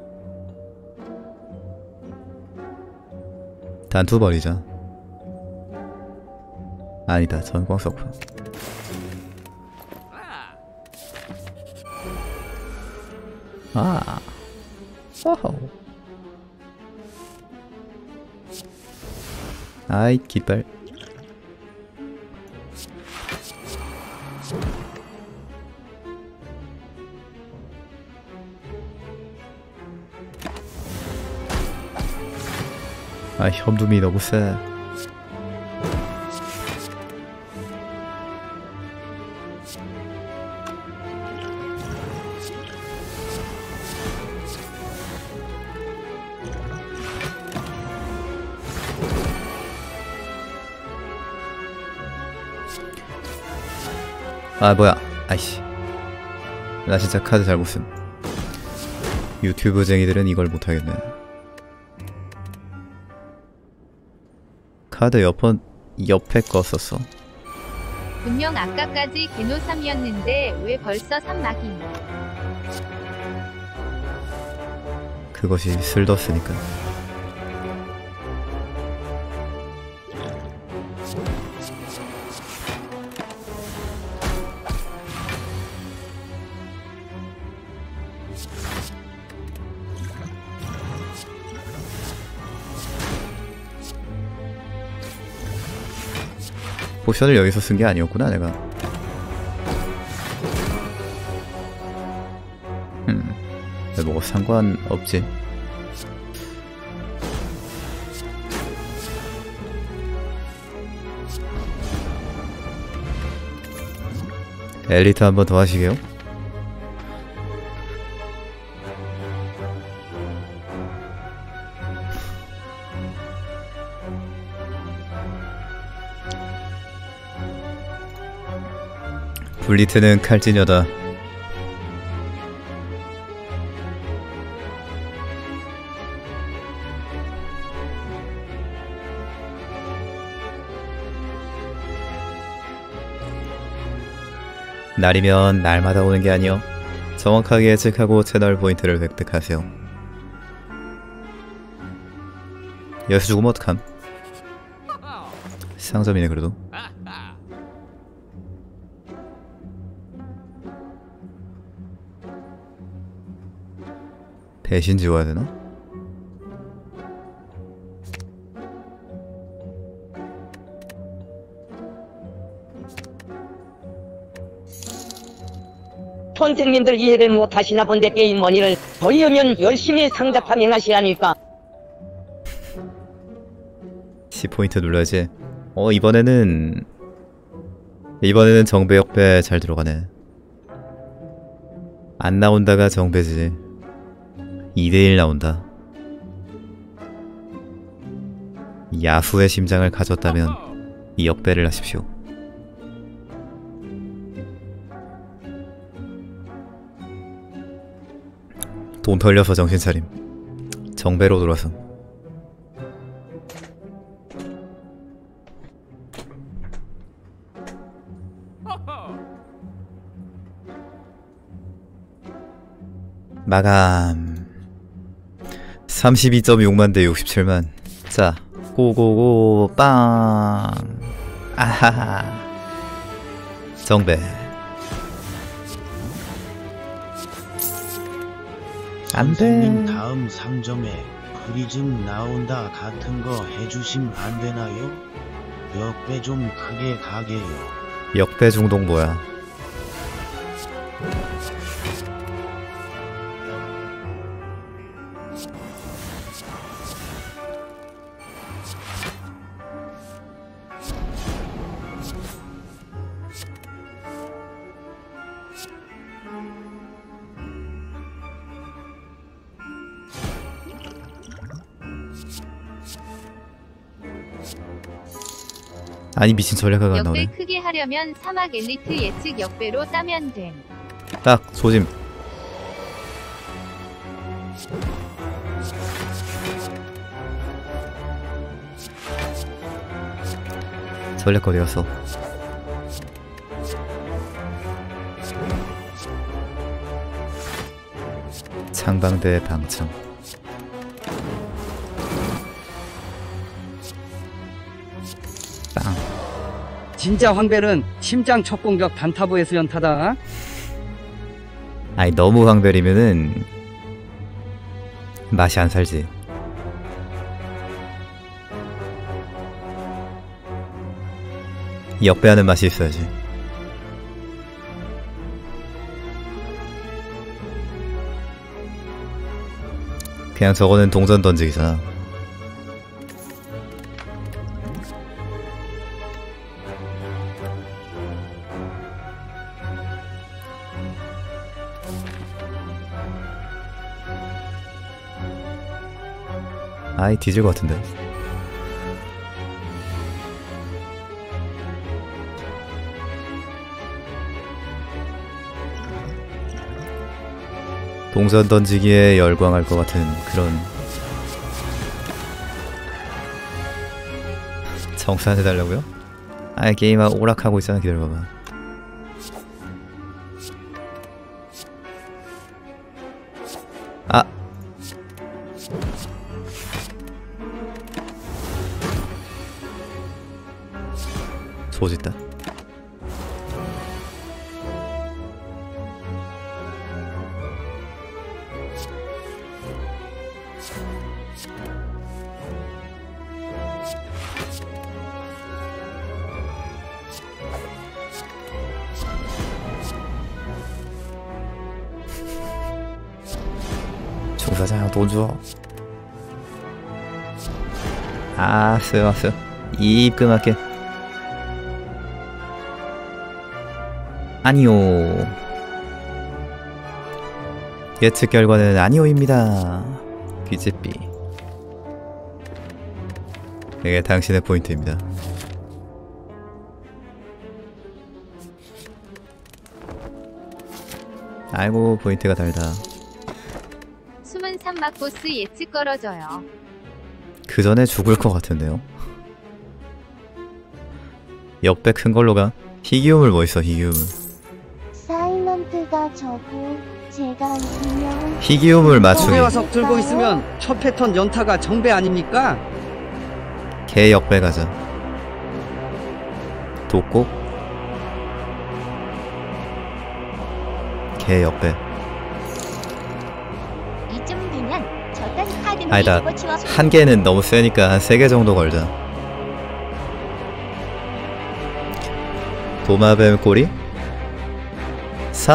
단투 버리자. 아니다, 전광 석화. 아, 오호. 아이 깃발. 아 혐둠이 너무 세. 아 뭐야, 아이씨. 나 진짜 카드 잘못 쓴. 유튜브쟁이들은 이걸 못하겠네. 카드 옆에 거 썼어. 분명 아까까지 개노3이었는데 왜 벌써 3막이니? 그것이 슬뒀으니까. 포션을 여기서 쓴 게 아니었구나 내가. 뭐 상관없지. 엘리트 한 번 더 하시게요? 블리트는 칼진여다. 날이면 날마다 오는 게 아니여. 정확하게 예측하고 채널 포인트를 획득하세요. 여기서 죽으면 어떡함? 상점이네 그래도. 대신 지워야 되나? 선생님들 이해를 못하시나 본데 게임 머니를 더이으면 열심히 상자 파밍하시라니까. 10포인트 눌러야지. 이번에는 정배 역배 잘 들어가네. 안 나온다가 정배지. 2대1 나온다. 야수의 심장을 가졌다면 이 역배를 하십시오. 돈 털려서 정신 차림. 정배로 돌아서. 마감. 32.6만 대 67만. 자, 고고고 빵. 아하하. 정배. 선생님 다음 상점에 프리즘 나온다 같은 거 해주심 안 되나요? 역배 좀 크게 가게요. 역배 중독 뭐야? 아니 미친 전략가가 안 나오네. 역배 크게 하려면 사막 엘리트 예측 역배로 따면 됨. 딱 조짐. 전략가 어디 갔어? 창방대 방청. 빵. 진짜 황벨은 심장 첫 공격 단타부에서 연타다. 아니 너무 황벨이면은 맛이 안 살지. 역배하는 맛이 있어야지. 그냥 저거는 동전 던지기잖아. 아이 뒤질 것 같은데. 동전 던지기에 열광할 것 같은 그런 정산해달라고요? 아이 게임 오락하고 있잖아. 기다려봐봐. 아! 조짓다. 총사장 돈 줘. 아, 쓰여. 입금할게. 아니요. 예측 결과는 아니오입니다. 귀집비. 이게 당신의 포인트입니다. 아이고 포인트가 달다. 숨은 산막 보스 예측 걸어줘요. 그 전에 죽을 것 같은데요. 역배 큰 걸로 가. 희귀우물 뭐 있어 희귀우물. 사일런트가 저고 제가 이기면 희귀우물 맞추기. 정배 화석 들고 있으면 첫 패턴 연타가 정배 아닙니까? 개 역배 가자. 독고 개 역배. 이쯤 되면 아니다, 한 개는 너무 세니까 한 3개 정도 걸자. 도마뱀 꼬리? 삽?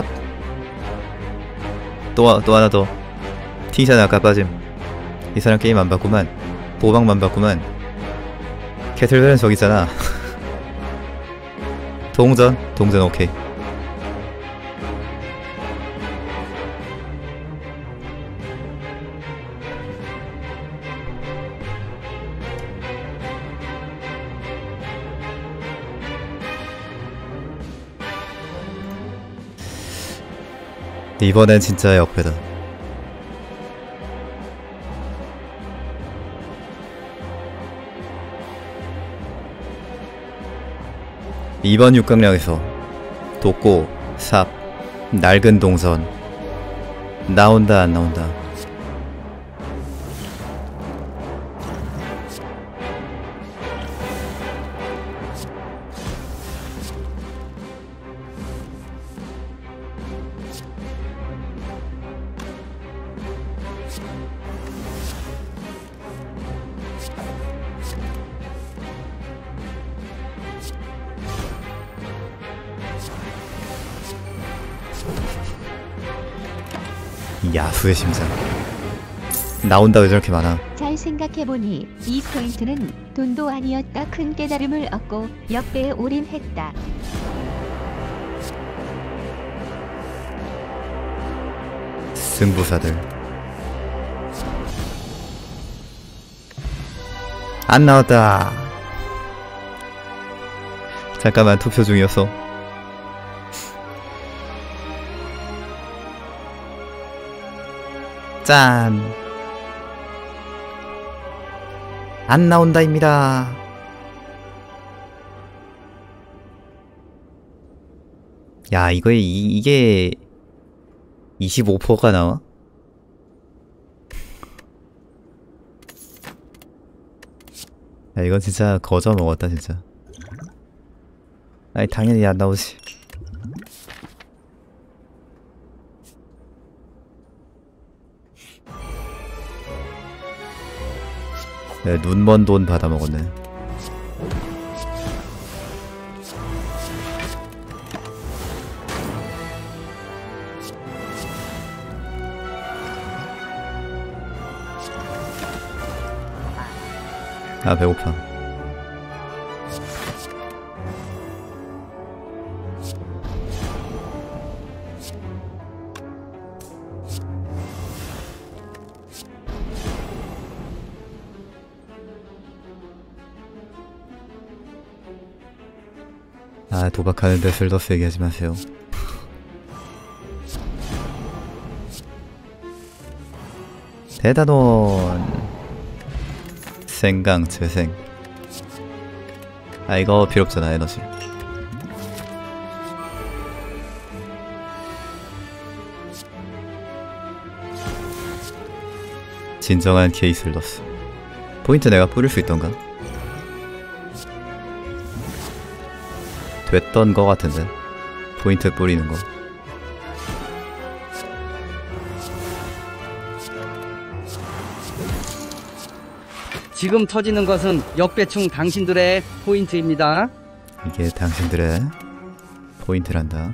또 하나 더. 팅샤는 아까 빠짐. 이 사람 게임 안 봤구만. 도박만 봤구만. 캐틀벨은 저기 있잖아. 동전 오케이. 이번엔 진짜 역배다. 이번 육강량에서 독고, 삽, 낡은 동선 나온다 안 나온다. 야수의 심장. 나온다 왜 저렇게 많아. 잘 생각해보니 이 포인트는 돈도 아니었다. 큰 깨달음을 얻고 역배에 올인했다. 승부사들. 안 나왔다. 잠깐만, 투표 중이었어. 짠! 안 나온다입니다. 야, 이게 25%가 나와? 야, 이건 진짜 거저 먹었다, 진짜. 아니, 당연히 안 나오지. 네, 눈먼 돈 받아먹었네. 아, 배고파. 아, 도박하는데 슬더스 얘기하지 마세요. 대단원 생강 재생. 아, 이거 필요 없잖아, 에너지. 진정한 케이슬러스. 포인트 내가 뿌릴 수 있던가? 됐던 거 같은데. 포인트 뿌리는 거. 지금 터지는 것은 역배충 당신들의 포인트입니다. 이게 당신들의 포인트란다.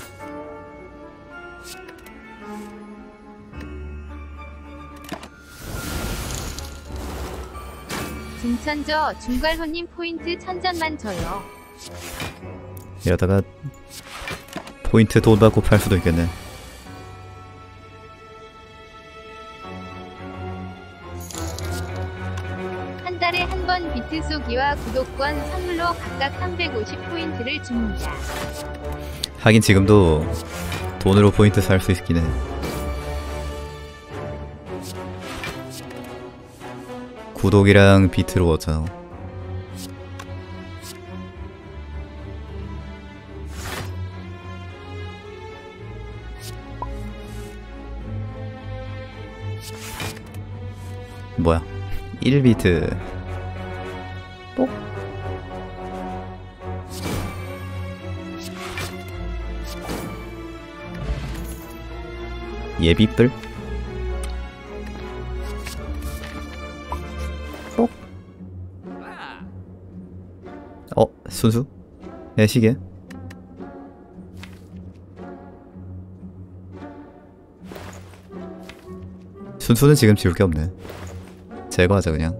진천저 중괄호님 포인트 1000점만 줘요. 이러다가 포인트 돈 받고 팔 수도 있겠네. 한 달에 한 번 비트 쏘기와 구독권 선물로 각각 350포인트를 줍니다. 하긴 지금도 돈으로 포인트 살 수 있긴 해. 구독이랑 비트로 얻잖아. 뭐야, 1비트 뽁? 예비뿔? 순수? 네, 시계? 순수는 지금 지울 게 없네. 제거하자 그냥.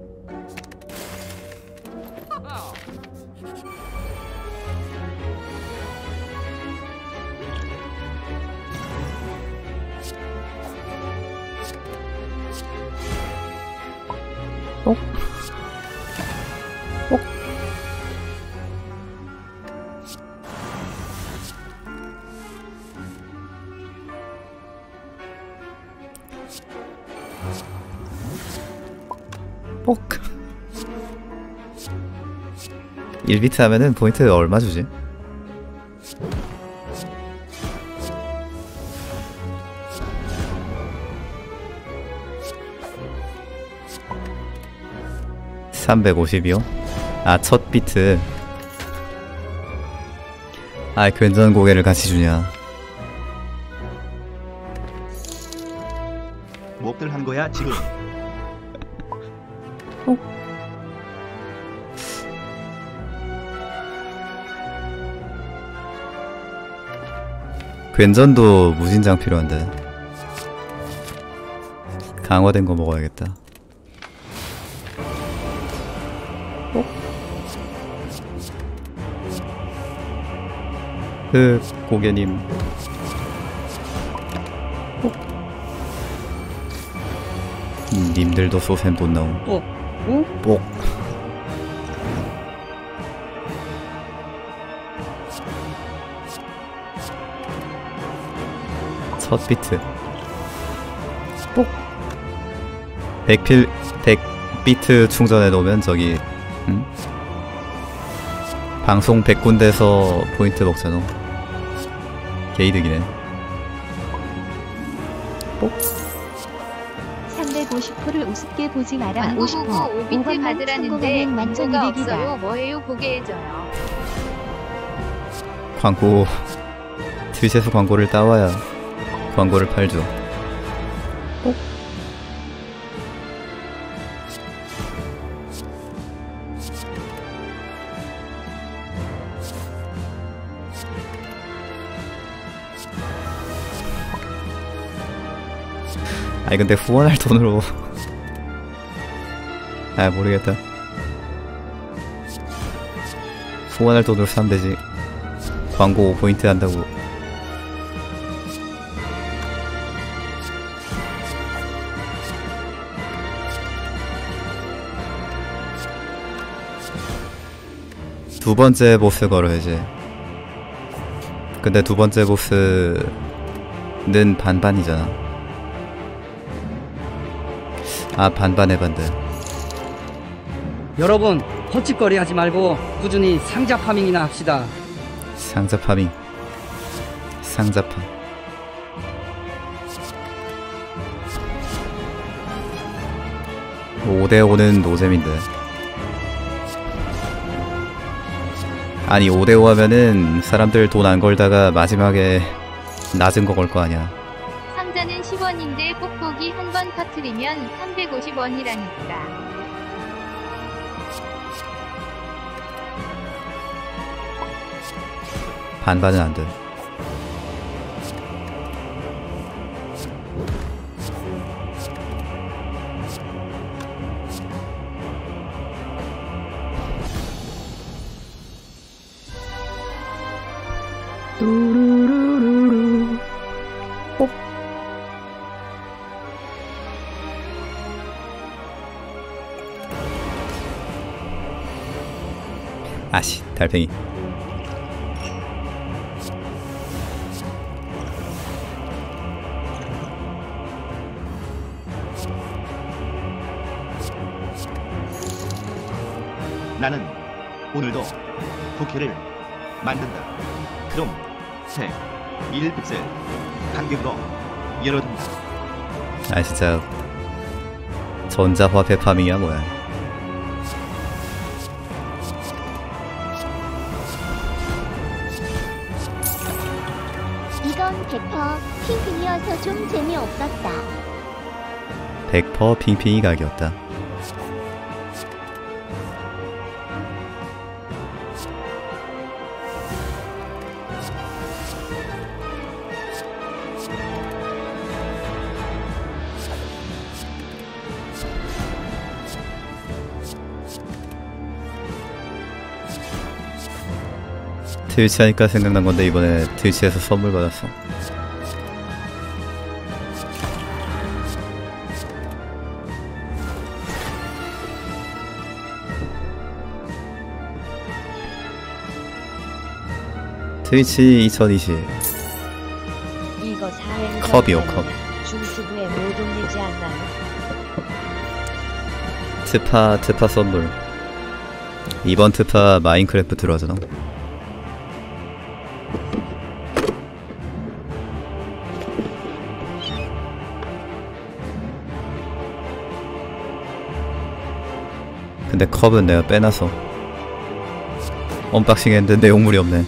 뽁 1비트 하면은 포인트 얼마 주지? (350이요) 아 첫 비트. 아이 괜찮은 고개를 같이 주냐. 몹들 한 거야 지금. 괜전도 무진장 필요한데 강화된 거 먹어야겠다. 고객님. 님들도 소셈 못 나옴. 뽁. 첫 비트. 뽁. 100비트 충전해 놓으면 저기 방송 100군데서 포인트 먹잖아. 개이득이네. 뽁. 350%를 우습게 보지 마라. 광고 50%. 보고 5비트 받으라는데 완전 광고가 이득이다. 없어요. 뭐해요? 보게 해줘요. 광고 트윗에서 광고를 따와야 광고를 팔죠. 아니 근데 후원할 돈으로 아 모르겠다. 후원할 돈으로 사면 되지. 광고 포인트 한다고. 두 번째 보스 걸어야지. 근데 두 번째 보스는 반반이잖아. 아 반반 해반대. 여러분 헛짓거리 하지 말고 꾸준히 상자 파밍이나 합시다. 상자 파밍. 상자파. 뭐 5대5는 노잼인데. 아니 5대5 하면은 사람들 돈 안 걸다가 마지막에 낮은 거 걸 거 아니야. 상자는 10원인데 뽁뽁이 한 번 터트리면 350원이라니까. 반반은 안 돼. 뚜루루루루. 아씨 달팽이. 나는 오늘도 부캐를 만든다. 그럼 3, 1픽셀 간격으로 열어둔다. 아 진짜 전자화폐 파밍이야 뭐야. 이건 100% 핑핑이어서 좀 재미없었다. 100% 핑핑이 각이었다. 트위치 하니까 생각난 건데 이번에 트위치에서 선물 받았어. 트위치 2020 이거 사행 컵이요, 컵. 중수부에 못 올리지 않나요? 트파 선물. 이번 트파 마인크래프트 들어가잖아. 근데 컵은 내가 빼놔서 언박싱 했는데 내용물이 없네.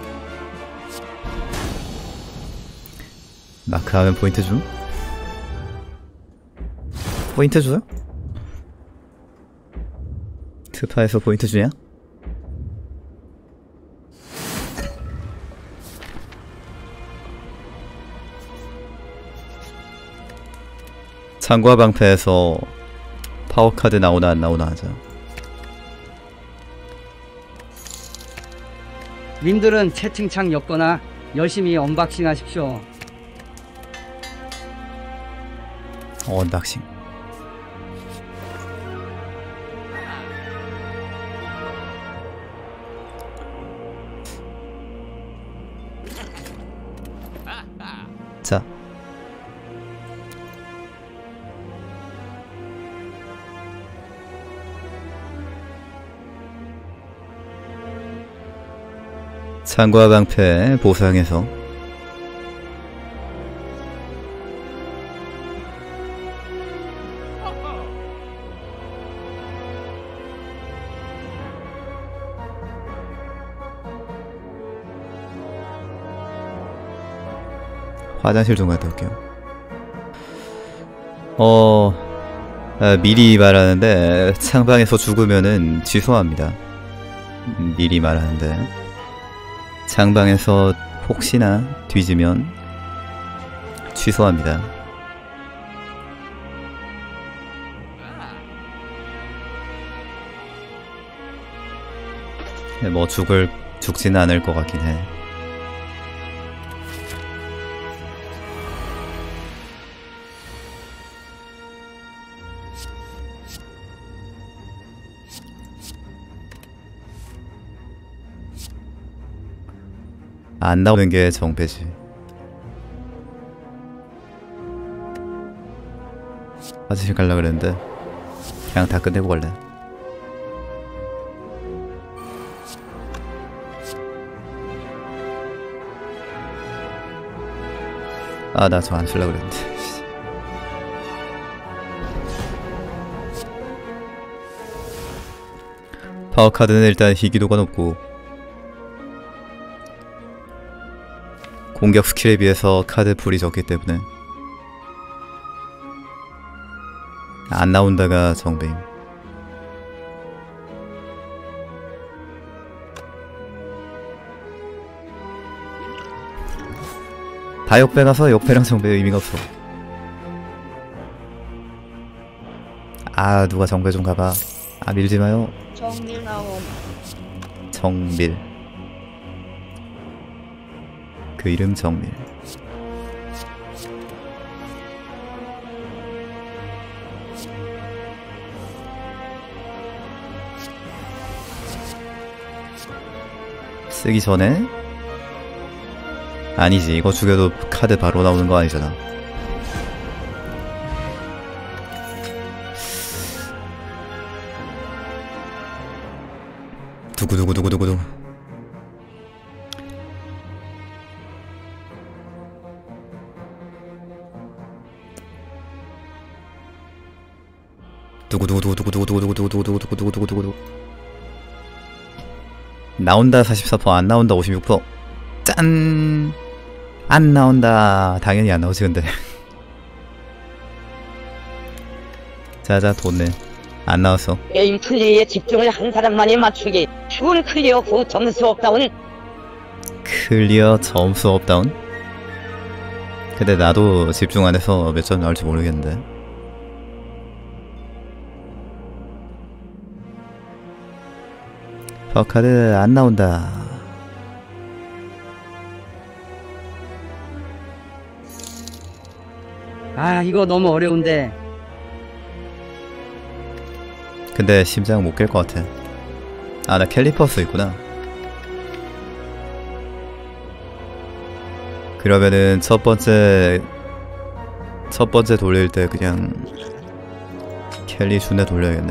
마크하면 포인트 줌? 포인트 줘요? 트파에서 포인트 주냐? 창과 방패에서 파워카드 나오나 안 나오나 하자. 님들은 채팅창 엮거나 열심히 언박싱 하십시오. 언박싱. 자. 창과 방패 보상해서 화장실 좀 갔다 올게요. 미리 말하는데 창방에서 죽으면은 취소합니다. 미리 말하는데 창방에서 혹시나 뒤지면 취소합니다. 뭐 죽지는 않을 것 같긴 해. 안 나오는 게 정배지. 화장실 갈라 그랬는데 그냥 다 끝내고 갈래. 아, 나 저 안 쓸라 그랬는데. 파워카드는 일단 희귀도가 높고 공격 스킬에 비해서 카드 풀이 적기 때문에 안 나온다가 정배임. 다 역배 가서 역배랑 정배 의미가 없어. 아, 누가 정배 좀 가봐. 아, 밀지 마요. 정밀 나옴. 정밀. 그 이름 정밀. 쓰기 전에? 아니지, 이거 죽여도 카드 바로 나오는 거 아니잖아. 두구두구두구두구두. 두구두구두구두구두구두구두구두구두구두구두구두구두구두구. 나온다 44%, 안 나온다 56%. 짠! 안 나온다. 당연히 안 나오지 근데. 자자, 돈 내. 안 나왔어. 게임 클리어에 집중을 한 사람만이 맞추기. 쉬운 클리어 후 점수 업다운. 클리어 점수 업다운? 근데 나도 집중 안 해서 몇 점 나올지 모르겠는데. 파워카드 안 나온다. 아 이거 너무 어려운데. 근데 심장 못 깰 것 같아. 아 나 캘리퍼스 있구나. 그러면은 첫 번째 돌릴 때 그냥 캘리 순에 돌려야겠네.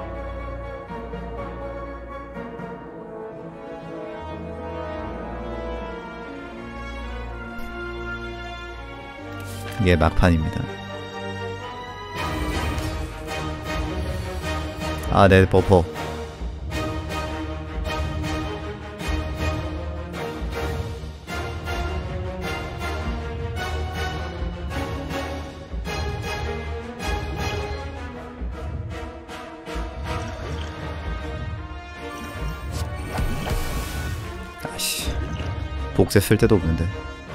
이게 막판입니다. 아, 네, 버퍼. 아씨, 복제 쓸 데도 없는데.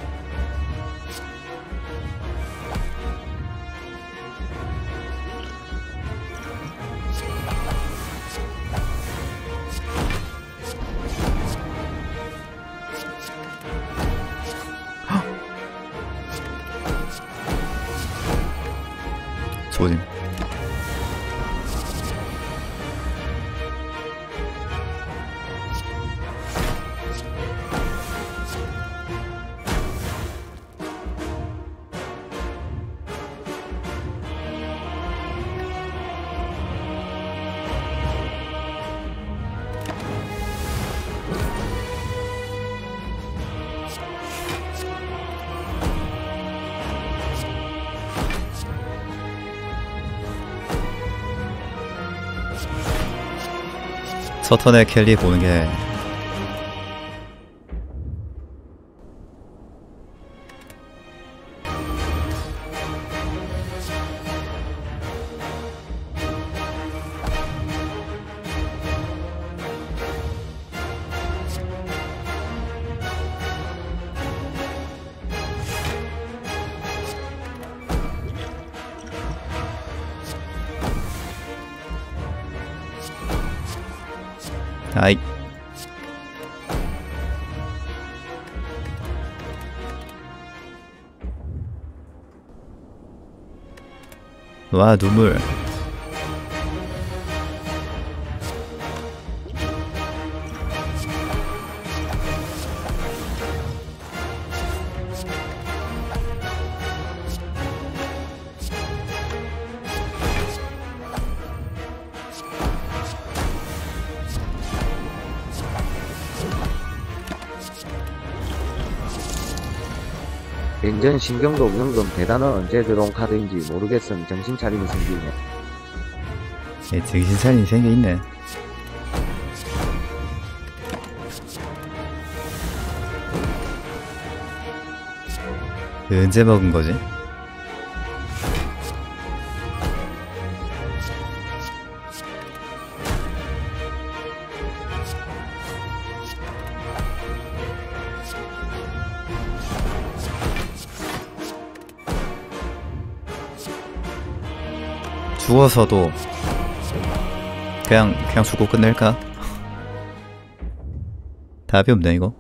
조짐. 첫 턴에 켈리 보는 게 아이 와 눈물. 완전 신경도 없는 건 대단은 언제 들어온 카드인지 모르겠음. 정신 차림이 생기네. 예, 정신 차림이 생겨있네. 언제 먹은 거지? 죽어서도 그냥 죽고 끝낼까? 답이 없네 이거.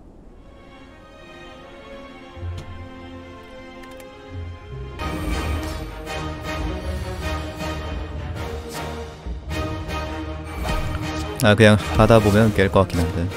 아 그냥 하다 보면 깰 것 같긴 한데.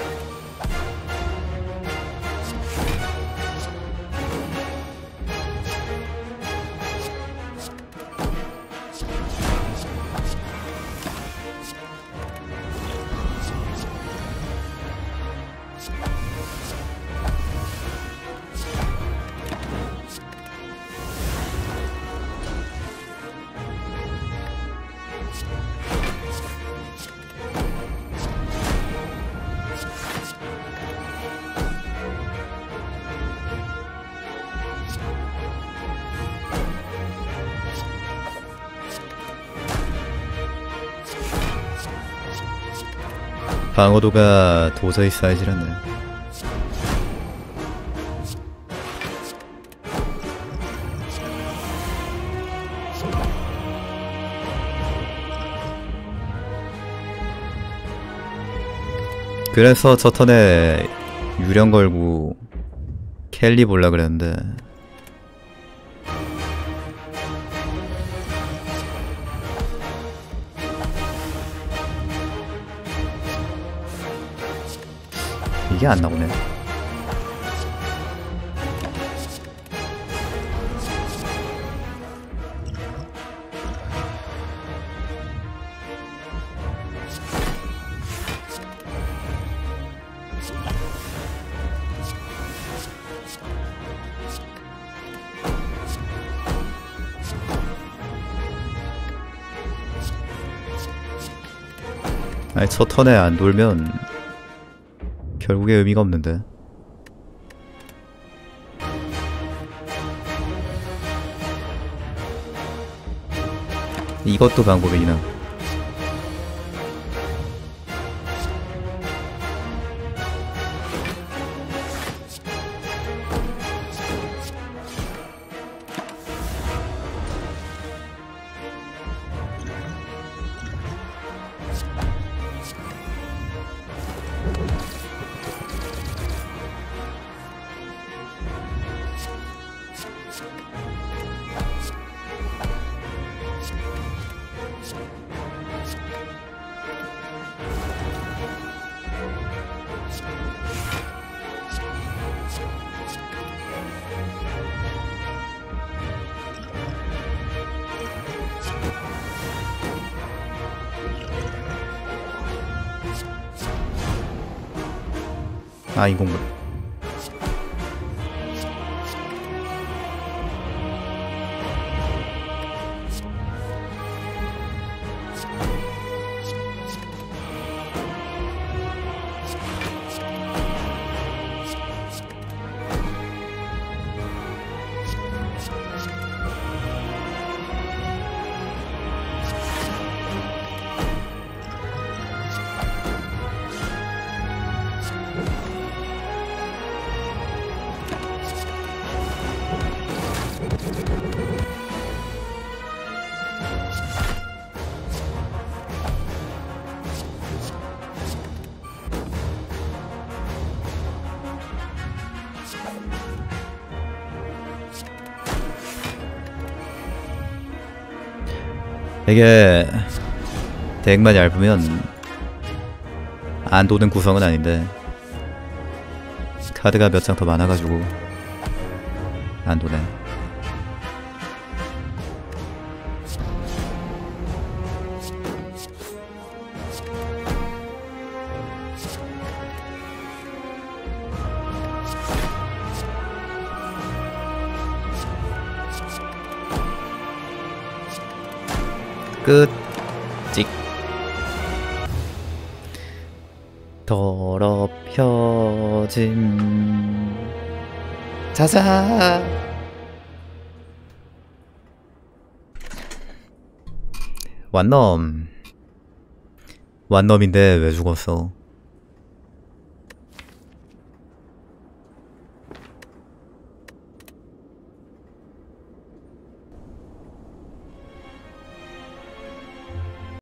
방어도가 도저히 쌓이질 않네. 그래서 저 턴에 유령 걸고 켈리 볼라 그랬는데 이게 안 나오네. 아니 첫 턴에 안 돌면 결국에 의미가 없는데. 이것도 방법이나. 아, 인공물. 이게 덱만 얇으면 안 도는 구성은 아닌데 카드가 몇 장 더 많아가지고 안 도네. 끝. 찍. 더럽혀짐. 자자. 완넘. 완넘인데 왜 죽었어?